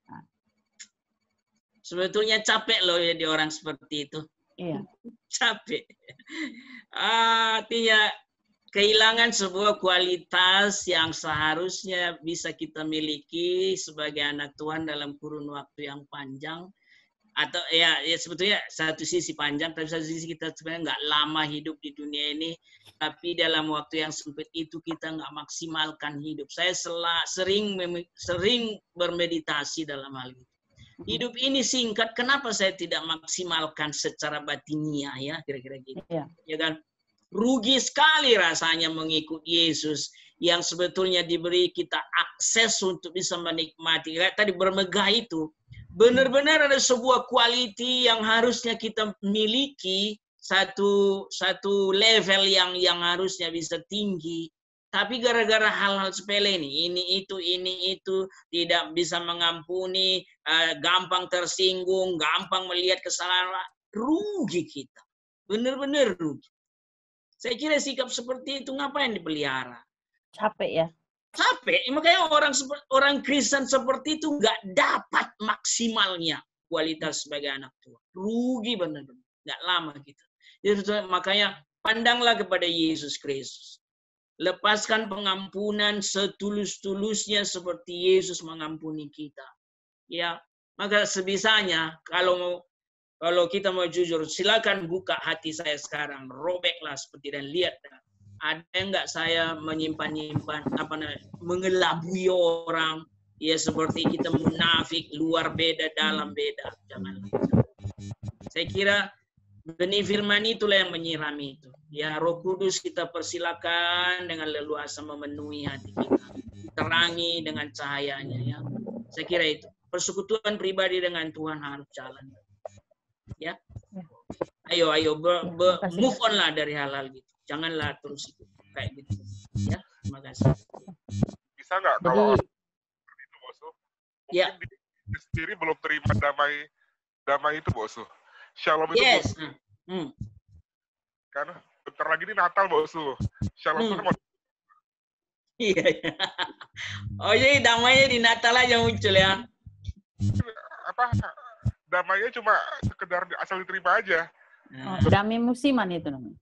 Sebetulnya capek loh ya di orang seperti itu. Iya. Capek. Artinya kehilangan sebuah kualitas yang seharusnya bisa kita miliki sebagai anak Tuhan dalam kurun waktu yang panjang. Atau ya sebetulnya satu sisi panjang, tapi satu sisi kita sebenarnya nggak lama hidup di dunia ini, tapi dalam waktu yang sempit itu kita nggak maksimalkan hidup. Saya sering bermeditasi dalam hal itu. Hidup ini singkat, kenapa saya tidak maksimalkan secara batiniah ya, kira-kira gitu. Ya kan? Rugi sekali rasanya mengikut Yesus yang sebetulnya diberi kita akses untuk bisa menikmati. Kayak tadi bermegah itu. Benar-benar ada sebuah quality yang harusnya kita miliki, satu level yang harusnya bisa tinggi. Tapi gara-gara hal-hal sepele ini itu tidak bisa mengampuni, gampang tersinggung, gampang melihat kesalahan, rugi kita. Benar-benar rugi. Saya kira sikap seperti itu ngapain dipelihara? Capek ya? Capek. Makanya orang Kristen seperti itu nggak dapat maksimalnya kualitas sebagai anak Tuhan. Rugi benar-benar. Nggak lama gitu. Jadi, makanya pandanglah kepada Yesus Kristus. Lepaskan pengampunan setulus-tulusnya seperti Yesus mengampuni kita. Ya, maka sebisanya kalau kita mau jujur, silakan buka hati saya sekarang, robeklah seperti dan lihat. Ada enggak saya menyimpan mengelabui orang, ya seperti kita munafik, luar beda, dalam beda. Jangan. Saya kira benih firman itulah yang menyirami itu. Ya, Roh Kudus kita persilakan dengan leluasa memenuhi hati kita, terangi dengan cahayanya. Ya, saya kira itu persekutuan pribadi dengan Tuhan harus jalan. Ya, ayo move on lah dari hal-hal gitu. Janganlah terus kayak gitu. Ya, terima kasih. Bisa nggak kalau seperti itu, Bosu? Mungkin dia sendiri belum terima damai itu, Bosu. Shalom itu, yes. Bosu. Karena bentar lagi ini Natal, Bosu. Shalom itu kan. Iya. Oh, jadi damainya di Natal aja muncul ya? Damainya cuma sekedar asal diterima aja. Damai musiman itu namanya.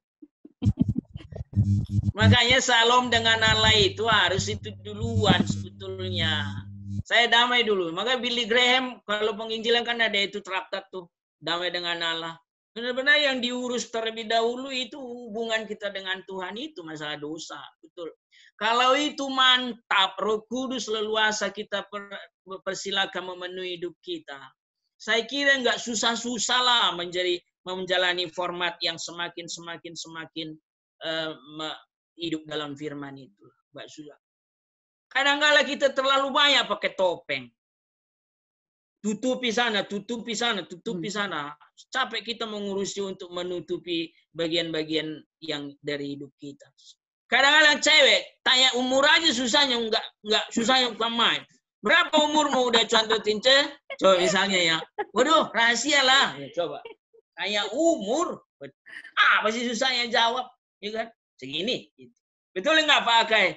Makanya Shalom dengan Allah itu harus itu duluan sebetulnya. Saya damai dulu. Maka Billy Graham kalau penginjilan kan ada itu traktat tuh, damai dengan Allah. Benar-benar yang diurus terlebih dahulu itu hubungan kita dengan Tuhan itu masalah dosa. Betul. Kalau itu mantap, Roh Kudus leluasa kita persilakan memenuhi hidup kita. Saya kira nggak susah-susah lah menjalani format yang semakin hidup dalam firman itu. Mbak Sula. Kadang-kala kita terlalu banyak pakai topeng. Tutupi sana, tutupi sana, tutupi sana. Capek kita mengurusi untuk menutupi bagian-bagigian yang dari hidup kita. Kadang-kadang cewek tanya umur aja susahnya, enggak susahnya bukan main. Berapa umurmu udah contoh tince? Coba misalnya ya. Waduh, rahasia lah. Ya, coba. Tanya umur. Apa sih susahnya jawab? Ya kan? Segini. Betul nggak pakai?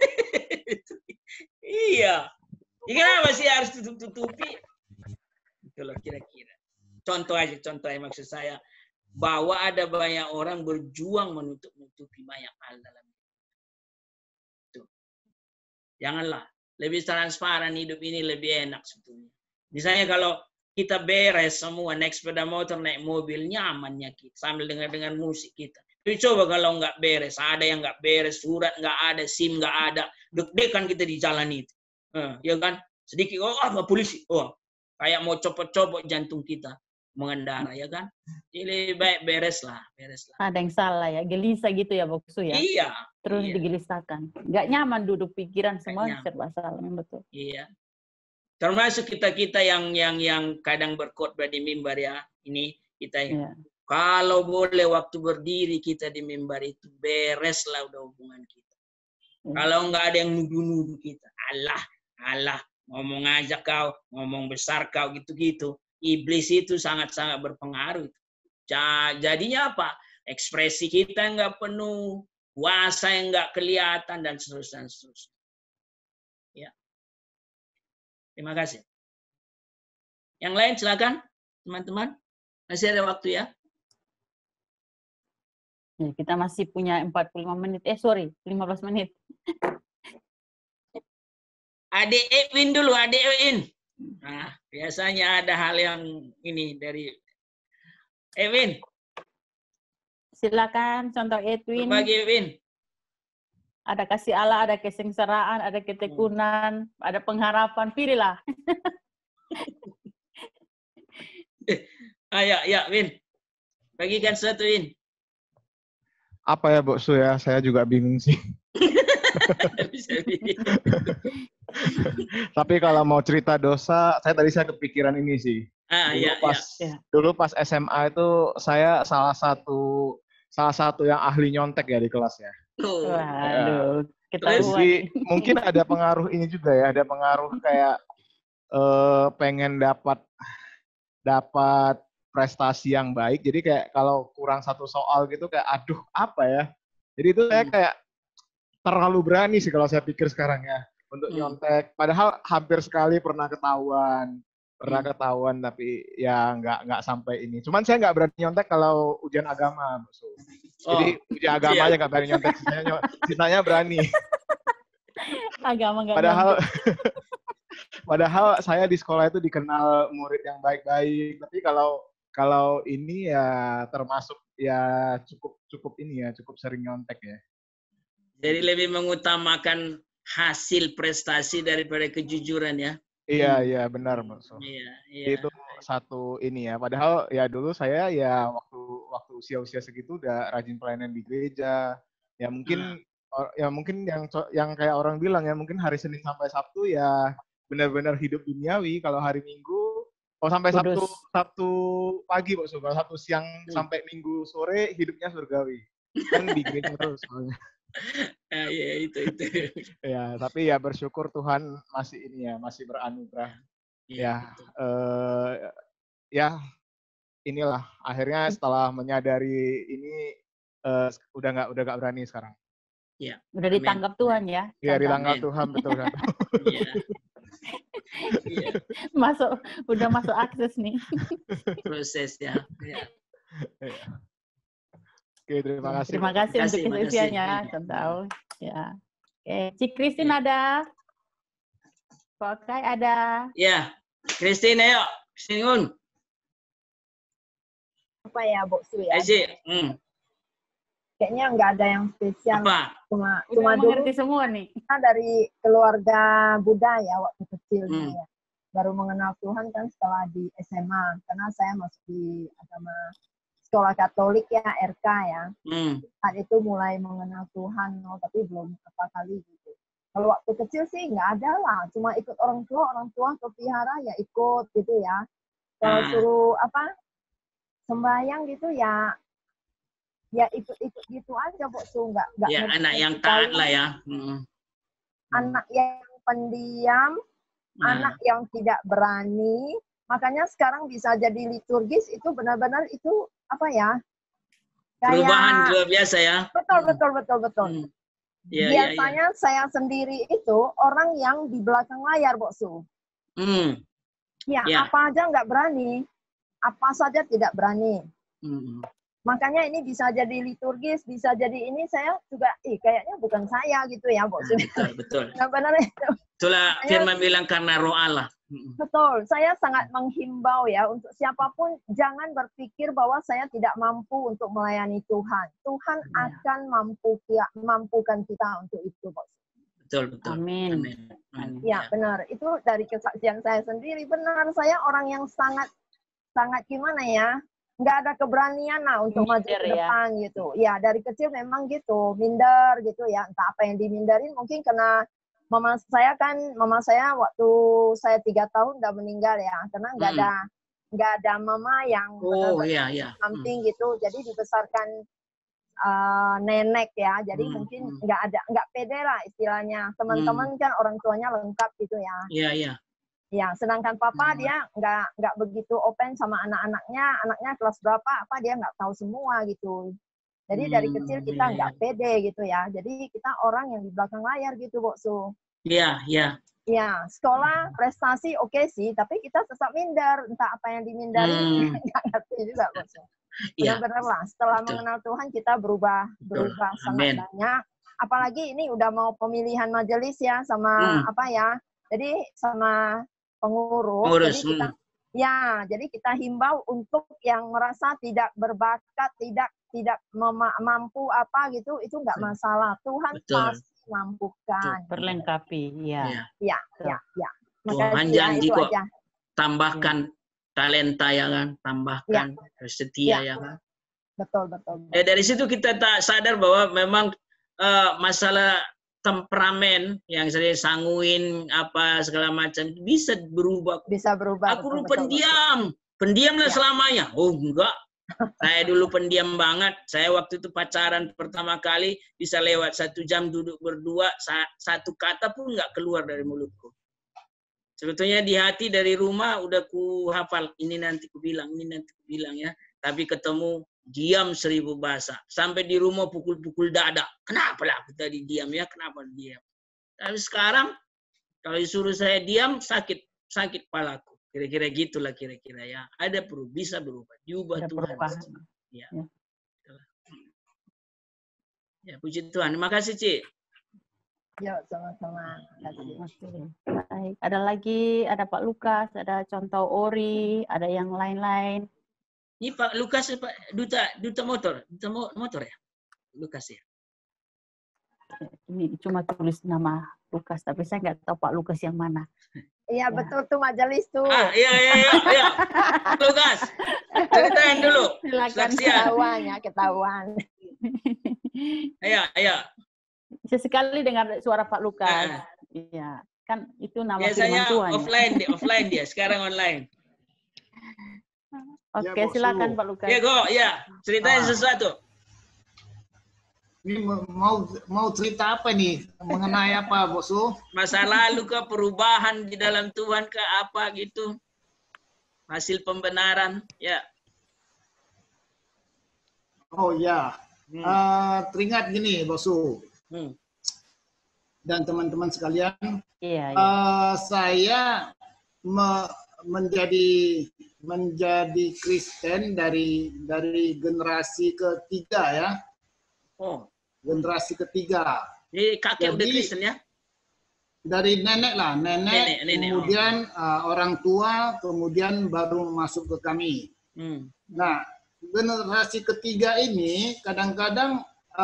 Iya. Ya, kenapa sih harus tutup-tutupi? Itulah kira-kira. Contoh aja maksud saya. Bahwa ada banyak orang berjuang menutupi banyak hal dalam itu. Janganlah. Lebih transparan hidup ini lebih enak sebetulnya. Misalnya kalau kita beres semua, naik sepeda motor, naik mobil, nyamannya kita. Sambil dengar musik kita. Tapi coba kalau nggak beres, ada yang nggak beres, surat nggak ada, SIM nggak ada, deg-degan kita di jalan itu. Ya kan? Sedikit, apa polisi? Kayak mau copot-copot jantung kita mengendara, ya kan? Jadi baik beres lah. Ada yang salah ya, gelisah gitu ya Boksu ya? Iya. Terus iya. digelisahkan. Nggak nyaman duduk pikiran semua serba salah, betul. Iya. Termasuk kita yang kadang berkhotbah di mimbar ya. Ini kita ya. Kalau boleh waktu berdiri kita di mimbar itu bereslah udah hubungan kita. Kalau nggak ada yang nuduh-nuduh kita, Allah, ngomong aja kau, ngomong besar kau gitu-gitu. Iblis itu sangat-sangat berpengaruh. Jadinya apa? Ekspresi kita nggak penuh, kuasa yang nggak kelihatan dan seterusnya. Ya. Terima kasih. Yang lain silakan, teman-teman. Masih ada waktu ya. Kita masih punya 45 menit. 15 menit. Adik Edwin dulu, Adik Edwin. Nah, biasanya ada hal yang ini dari Edwin. Silakan contoh Edwin. Berbagi Edwin. Ada kasih Allah, ada kesengsaraan, ada ketekunan, ada pengharapan. Pilihlah. Ya, Win. Bagikan satu, Win. Apa ya, Boksu ya? Saya juga bingung sih. Tapi kalau mau cerita dosa, saya kepikiran ini sih. Dulu pas SMA itu saya salah satu yang ahli nyontek ya di kelas ya. Waduh, jadi mungkin ada pengaruh ini juga ya, ada pengaruh kayak pengen dapat prestasi yang baik. Jadi kayak kalau kurang satu soal gitu kayak aduh apa ya. Jadi itu saya kayak terlalu berani sih kalau saya pikir sekarang ya untuk nyontek. Padahal hampir sekali pernah ketahuan tapi ya nggak sampai ini. Cuman saya nggak berani nyontek kalau ujian agama, Boksu. Jadi ujian agama aja nggak berani nyontek, sisanya berani. Agama nggak. Padahal saya di sekolah itu dikenal murid yang baik-baik. Tapi kalau ini ya termasuk ya cukup sering nyontek ya. Jadi lebih mengutamakan hasil prestasi daripada kejujuran ya. Iya benar, Boksu. Iya. Itu satu ini ya. Padahal ya dulu saya ya waktu usia segitu udah rajin pelayanan di gereja. Ya mungkin yang kayak orang bilang ya mungkin hari Senin sampai Sabtu ya benar-benar hidup duniawi. Kalau hari Minggu sampai Sabtu pagi, Boksu. Kalau Sabtu siang sampai Minggu sore hidupnya surgawi. Kan di gereja terus soalnya. Ya itu. Ya, tapi ya bersyukur Tuhan masih beranugerah. Ya, inilah akhirnya setelah menyadari ini udah nggak berani sekarang. Ya. Udah ditangkap Tuhan ya. Iya, ditangkap Tuhan betul kan. Iya. Udah masuk akses nih. Proses ya. Oke, terima kasih. Terima kasih untuk kesaksiannya, Contoh. Ya. Oke, Cik Christine ada. Pak Kai ada. Ya, Christine ayo. Singun. Apa ya, Boksu ya? Kayaknya nggak ada yang spesial. Apa? Cuma dulu semua nih. Dari keluarga Buddha ya waktu kecilnya ya. Baru mengenal Tuhan kan setelah di SMA. Karena saya masuk di agama sekolah Katolik ya, RK ya. Saat itu mulai mengenal Tuhan, tapi belum apa kali gitu. Kalau waktu kecil sih nggak ada lah, cuma ikut orang tua ke vihara ya ikut gitu ya. Kalau suruh sembahyang gitu ya ikut gitu aja, Boksu. Nggak ya anak yang taat lah ya. Anak yang pendiam, anak yang tidak berani. Makanya sekarang bisa jadi liturgis itu benar-benar itu apa ya? Perubahan luar biasa ya. Betul. Biasanya saya sendiri itu orang yang di belakang layar, Boksu. Apa aja nggak berani, apa saja tidak berani. Makanya ini bisa jadi liturgis, bisa jadi ini saya juga, kayaknya bukan saya gitu ya, Boksu. Betul. Nah, benar itu. Itulah firman bilang karena roh Allah. Betul, saya sangat menghimbau ya untuk siapapun jangan berpikir bahwa saya tidak mampu untuk melayani Tuhan. Tuhan akan mampukan kita untuk itu, Bos. Betul. Amin. Ya, benar. Itu dari kesaksian saya sendiri. Benar, saya orang yang sangat gimana ya, nggak ada keberanian lah untuk maju ke depan gitu. Ya, dari kecil memang gitu, minder gitu ya. Entah apa yang dimindarin, mungkin karena mama saya waktu saya 3 tahun udah meninggal ya, karena nggak ada mama yang samping gitu, jadi dibesarkan nenek ya, jadi mungkin nggak pede lah istilahnya. Teman-teman kan orang tuanya lengkap gitu ya. Iya. Ya, sedangkan papa dia nggak begitu open sama anaknya kelas berapa apa dia nggak tahu semua gitu. Jadi dari kecil kita nggak pede gitu ya. Jadi kita orang yang di belakang layar gitu, Boksu. Iya. Ya, sekolah prestasi oke sih, tapi kita tetap minder. Entah apa yang dimindari, nggak ngerti juga, Boksu. Benar-benar lah. Setelah mengenal Tuhan kita berubah sangat banyak. Apalagi ini udah mau pemilihan majelis ya sama Jadi sama Pengurus. Jadi kita ya, jadi kita himbau untuk yang merasa tidak berbakat, tidak mampu apa gitu, itu nggak masalah. Tuhan pasti mampukan. Berlengkapi, ya. Ya. Tuhan janji kok. Tambahkan talenta ya kan, tambahkan setia ya kan. Betul. Dari situ kita tak sadar bahwa memang masalah temperamen yang saya sanguin apa segala macam bisa berubah. Aku dulu pendiamlah selamanya. Oh enggak, saya dulu pendiam banget. Saya waktu itu pacaran pertama kali bisa lewat 1 jam duduk berdua, satu kata pun nggak keluar dari mulutku. Sebetulnya di hati dari rumah udah ku hafal, ini nanti ku bilang ya. Tapi ketemu diam 1000 bahasa. Sampai di rumah pukul-pukul dada. Kenapa lah aku tadi diam ya? Kenapa diam? Tapi sekarang kalau disuruh saya diam sakit kepalaku. Kira-kira gitulah kira-kira ya. Ada bisa berubah. Diubah Tuhan. Ya, puji Tuhan. Terima kasih, Ci. Ya, sama-sama. Baik. Ada Pak Lukas, ada contoh Ori, ada yang lain-lain. Ini Pak Lukas, Pak duta motor ya, Lukas ya. Ini cuma tulis nama Lukas, tapi saya nggak tahu Pak Lukas yang mana. Iya betul tuh majelis tuh. Iya. Lukas, ceritain dulu. Ketahuan. Iya. Sesekali dengar suara Pak Lukas. Iya, kan itu nama firman Tuhan. Biasanya offline dia, sekarang online. Oke, silakan Pak Lukas. Ya, ceritain sesuatu. Ini mau cerita apa nih? Mengenai apa, Bosu? Masa lalu ke perubahan di dalam Tuhan ke apa gitu? Hasil pembenaran, ya. Oh ya, teringat gini, Bosu. Dan teman-teman sekalian, saya menjadi Kristen dari generasi ketiga ya. Oh, generasi ketiga. Jadi kakek udah Kristen ya? Dari nenek lah, nenek kemudian orang tua, kemudian baru masuk ke kami. Nah, generasi ketiga ini kadang-kadang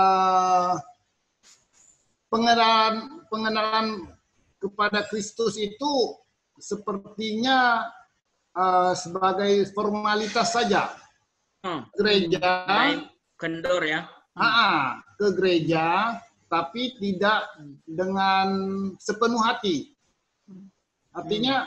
pengenalan kepada Kristus itu sepertinya sebagai formalitas saja. Gereja, kendor ya. Ke gereja, tapi tidak dengan sepenuh hati. Artinya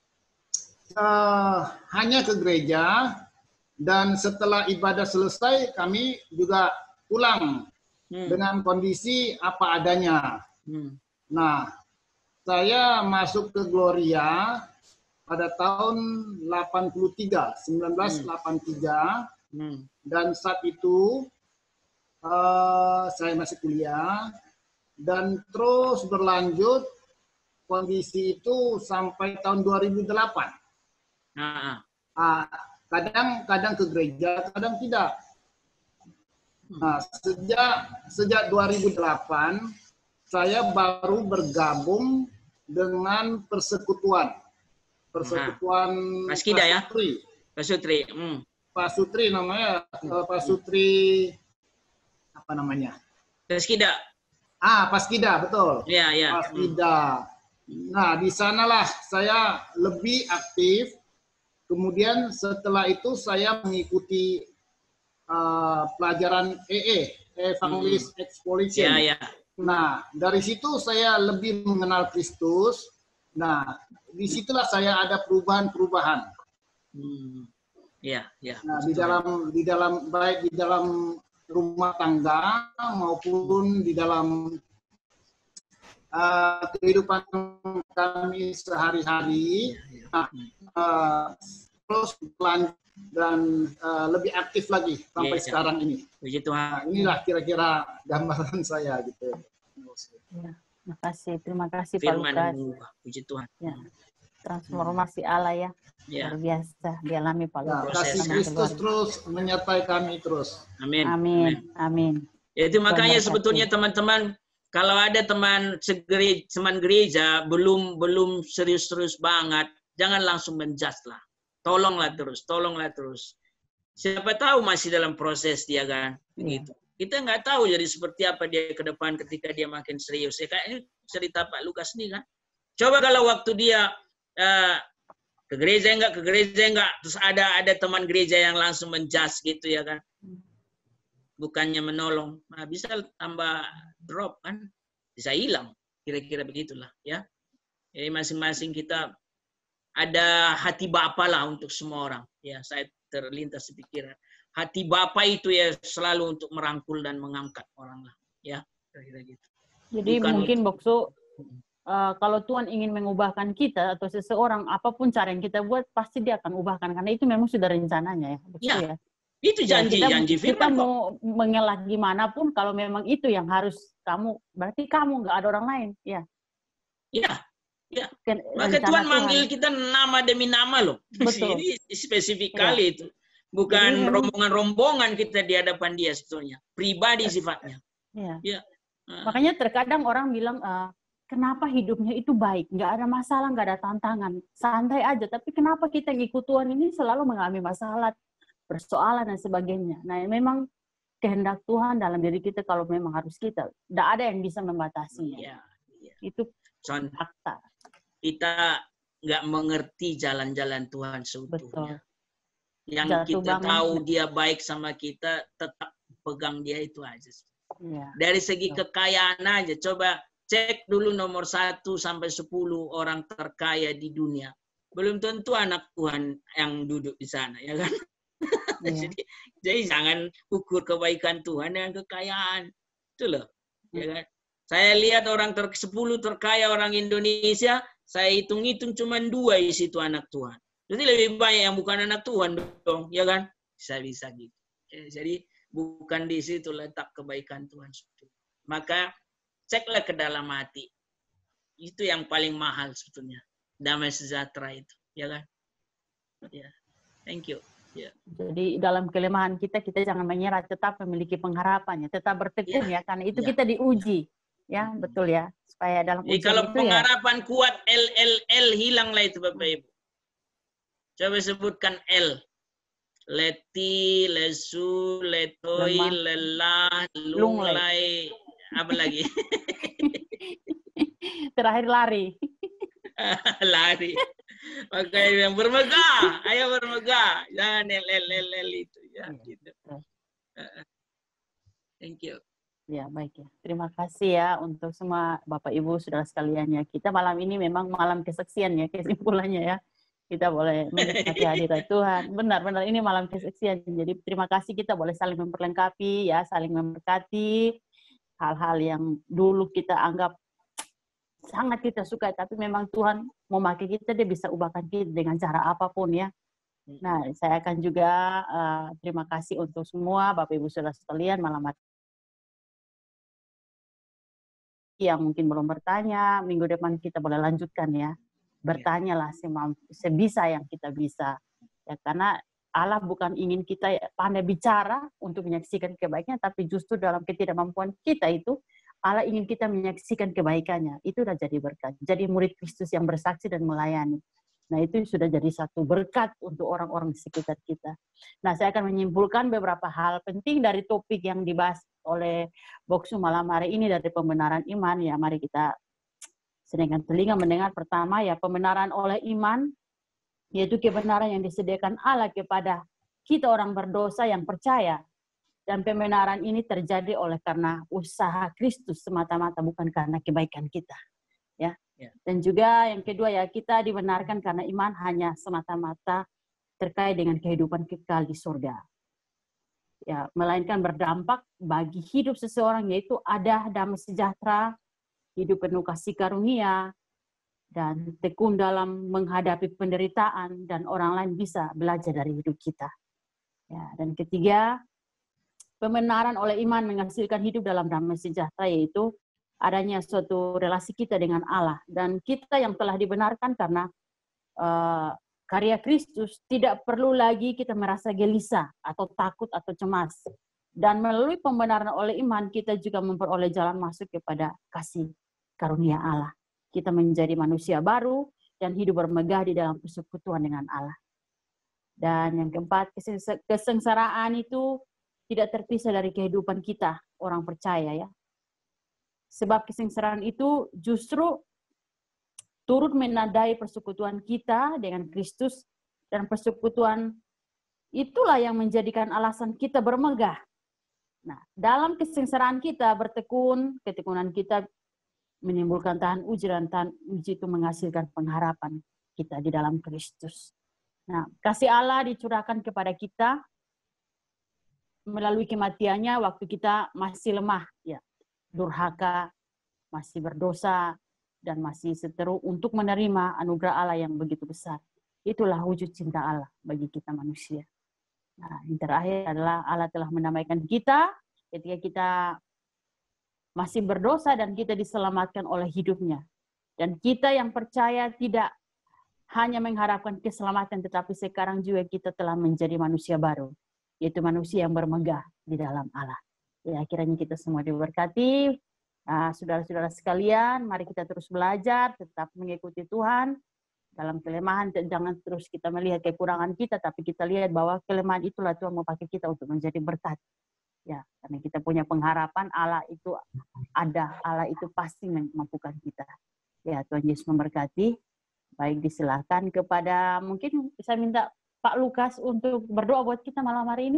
hanya ke gereja, dan setelah ibadah selesai kami juga pulang dengan kondisi apa adanya. Nah, saya masuk ke Gloria pada tahun 1983, dan saat itu saya masih kuliah, dan terus berlanjut kondisi itu sampai tahun 2008. Kadang ke gereja, kadang tidak. Nah, sejak 2008 saya baru bergabung dengan persekutuan Paskida ya. Pasutri namanya, Pasutri apa namanya? Paskida. Paskida betul. Iya. Paskida. Nah, di sanalah saya lebih aktif. Kemudian setelah itu saya mengikuti pelajaran Evangelis Exposition. Ya. Nah, dari situ saya lebih mengenal Kristus. Nah, disitulah saya ada perubahan-perubahan. Ya. Nah, di dalam rumah tangga maupun di dalam kehidupan kami sehari-hari. Terus berlanjut dan lebih aktif lagi sampai sekarang ini. Puji Tuhan. Nah, inilah kira-kira gambaran saya gitu. Terima kasih Pak Lukas. Puji Tuhan. Ya. Transformasi Allah ya. Luar biasa dialami Pak Lukas. Kasih Kristus terus menyertai kami terus. Amin. Itu makanya sebetulnya teman-teman, kalau ada teman gereja belum serius-serius banget, Jangan langsung menjudge lah. Tolonglah terus. Siapa tahu masih dalam proses dia kan, begitu. Kita nggak tahu jadi seperti apa dia ke depan ketika dia makin serius. Ya kayak cerita Pak Lukas nih kan. Coba kalau waktu dia ke gereja enggak, terus ada teman gereja yang langsung menjudge gitu ya kan. Bukannya menolong, nah, bisa tambah drop kan, bisa hilang, kira-kira begitulah ya. Jadi masing-masing kita ada hati Bapa lah untuk semua orang. Ya, saya terlintas di pikiran. Hati Bapa itu ya selalu untuk merangkul dan mengangkat orang lah, ya, kira-kira gitu. Jadi bukan mungkin Bokso, kalau Tuhan ingin mengubahkan kita atau seseorang, apapun cara yang kita buat, pasti dia akan ubahkan. Karena itu memang sudah rencananya ya. Bokso, ya. Itu janji firman. Kita mau mengelak gimana pun, kalau memang itu yang harus kamu, berarti kamu, nggak ada orang lain. Ya. Iya. Ya. Maka Tuhan manggil kita nama demi nama loh. Betul. Ini spesifik kali itu. Bukan rombongan-rombongan kita di hadapan dia sebetulnya. Pribadi sifatnya. Ya. Ya. Makanya terkadang orang bilang, kenapa hidupnya itu baik? Nggak ada masalah, nggak ada tantangan. Santai aja. Tapi kenapa kita ngikut Tuhan ini selalu mengalami masalah, persoalan, dan sebagainya. Nah, memang kehendak Tuhan dalam diri kita kalau memang harus kita. Nggak ada yang bisa membatasinya. Ya. Itu fakta. Kita nggak mengerti jalan-jalan Tuhan seutuhnya. Betul. Yang kita tahu dia baik sama kita, tetap pegang dia itu aja. Ya. Dari segi kekayaan aja, coba cek dulu nomor 1 sampai 10 orang terkaya di dunia. Belum tentu anak Tuhan yang duduk di sana, ya kan? Ya. jadi jangan ukur kebaikan Tuhan dengan kekayaan. Itu loh. Ya kan? Saya lihat orang 10 terkaya orang Indonesia, saya hitung-hitung cuma 2 di situ anak Tuhan. Jadi lebih banyak yang bukan anak Tuhan dong, ya kan? Bisa gitu. Jadi bukan di situ letak kebaikan Tuhan. Maka ceklah ke dalam hati. Itu yang paling mahal sebetulnya. Damai sejahtera itu, ya kan? Ya. Thank you. Yeah. Jadi dalam kelemahan kita jangan menyerah, tetap memiliki pengharapannya, tetap bertekun ya, karena itu kita diuji. Ya, betul ya. Supaya dalam ujian kalau itu pengharapan kuat, L hilanglah itu Bapak Ibu. Coba sebutkan L. Leti, lesu, letoi, lelah, lunglai, apa lagi? Terakhir lari. Lari. Oke, yang bermegah, ayo bermegah. Jangan L itu ya. Gitu. Thank you. Ya, baik ya. Terima kasih ya untuk semua Bapak Ibu saudara sekalian ya. Kita malam ini memang malam kesaksian ya, kesimpulannya ya. Kita boleh menikmati hadirat Tuhan. Benar-benar ini malam kesaksian. Jadi terima kasih, kita boleh saling memperlengkapi ya, saling memberkati hal-hal yang dulu kita anggap sangat kita suka, tapi memang Tuhan mau pakai kita, dia bisa ubahkan kita dengan cara apapun ya. Nah, saya akan juga terima kasih untuk semua Bapak Ibu saudara sekalian malam hari yang mungkin belum bertanya. Minggu depan kita boleh lanjutkan ya. Bertanyalah sebisa yang kita bisa. Ya, karena Allah bukan ingin kita pandai bicara untuk menyaksikan kebaikannya, tapi justru dalam ketidakmampuan kita itu, Allah ingin kita menyaksikan kebaikannya. Itu sudah jadi berkat. Jadi murid Kristus yang bersaksi dan melayani. Nah, itu sudah jadi satu berkat untuk orang-orang di sekitar kita. Nah, saya akan menyimpulkan beberapa hal penting dari topik yang dibahas oleh Boksu malam hari ini dari pembenaran iman. Ya, mari kita sedangkan telinga mendengar. Pertama, ya, pembenaran oleh iman, yaitu kebenaran yang disediakan Allah kepada kita orang berdosa yang percaya. Dan pembenaran ini terjadi oleh karena usaha Kristus semata-mata, bukan karena kebaikan kita. Ya. Dan juga yang kedua ya, kita dibenarkan karena iman hanya semata-mata terkait dengan kehidupan kekal di surga. Ya, melainkan berdampak bagi hidup seseorang, yaitu ada damai sejahtera, hidup penuh kasih karunia, dan tekun dalam menghadapi penderitaan, dan orang lain bisa belajar dari hidup kita. Ya, dan ketiga, pembenaran oleh iman menghasilkan hidup dalam damai sejahtera, yaitu adanya suatu relasi kita dengan Allah. Dan kita yang telah dibenarkan karena karya Kristus, tidak perlu lagi kita merasa gelisah atau takut atau cemas. Dan melalui pembenaran oleh iman, kita juga memperoleh jalan masuk kepada kasih karunia Allah. Kita menjadi manusia baru, dan hidup bermegah di dalam persekutuan dengan Allah. Dan yang keempat, kesengsaraan itu tidak terpisah dari kehidupan kita, orang percaya ya. Sebab kesengsaraan itu justru turut menandai persekutuan kita dengan Kristus, dan persekutuan itulah yang menjadikan alasan kita bermegah. Nah, dalam kesengsaraan kita bertekun, ketekunan kita menimbulkan tahan uji, dan tahan uji itu menghasilkan pengharapan kita di dalam Kristus. Nah, kasih Allah dicurahkan kepada kita melalui kematiannya waktu kita masih lemah, ya, durhaka, masih berdosa, dan masih seteru untuk menerima anugerah Allah yang begitu besar. Itulah wujud cinta Allah bagi kita manusia. Nah, yang terakhir adalah Allah telah mendamaikan kita ketika kita masih berdosa dan kita diselamatkan oleh hidupnya. Dan kita yang percaya tidak hanya mengharapkan keselamatan, tetapi sekarang juga kita telah menjadi manusia baru, yaitu manusia yang bermegah di dalam Allah. Ya, kiranya kita semua diberkati. Saudara-saudara sekalian, mari kita terus belajar, tetap mengikuti Tuhan. Dalam kelemahan, jangan terus kita melihat kekurangan kita, tapi kita lihat bahwa kelemahan itulah Tuhan mau pakai kita untuk menjadi berkat. Ya, karena kita punya pengharapan Allah itu ada, Allah itu pasti memampukan kita. Ya, Tuhan Yesus memberkati. Baik, disilakan kepada, mungkin bisa minta Pak Lukas untuk berdoa buat kita malam hari ini.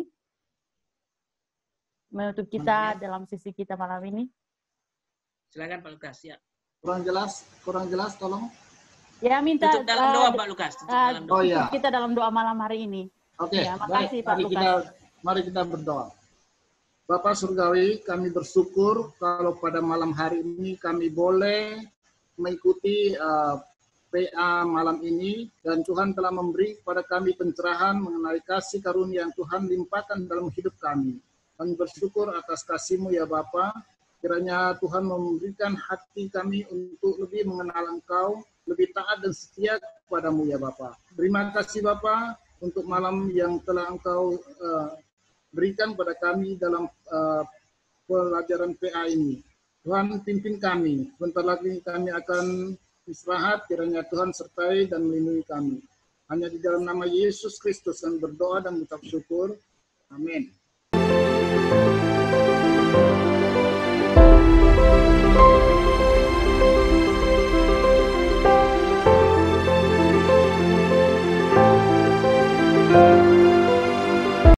Menutup kita dalam sisi kita malam ini. Silakan Pak Lukas, ya. Kurang jelas, tolong. Ya, minta tutup dalam doa Pak Lukas. Oh ya. Kita dalam doa malam hari ini. Oke, ya, makasih Pak Lukas. Mari kita berdoa. Bapak Surgawi, kami bersyukur kalau pada malam hari ini kami boleh mengikuti PA malam ini, dan Tuhan telah memberi kepada kami pencerahan mengenai kasih karunia yang Tuhan limpahkan dalam hidup kami. Kami bersyukur atas kasih-Mu ya Bapa. Kiranya Tuhan memberikan hati kami untuk lebih mengenal Engkau, lebih taat dan setia kepadamu ya Bapa. Terima kasih Bapa untuk malam yang telah Engkau berikan pada kami dalam pelajaran PA ini. Tuhan pimpin kami. Bentar lagi kami akan istirahat. Kiranya Tuhan sertai dan melindungi kami. Hanya di dalam nama Yesus Kristus kami berdoa dan mengucap syukur. Amin.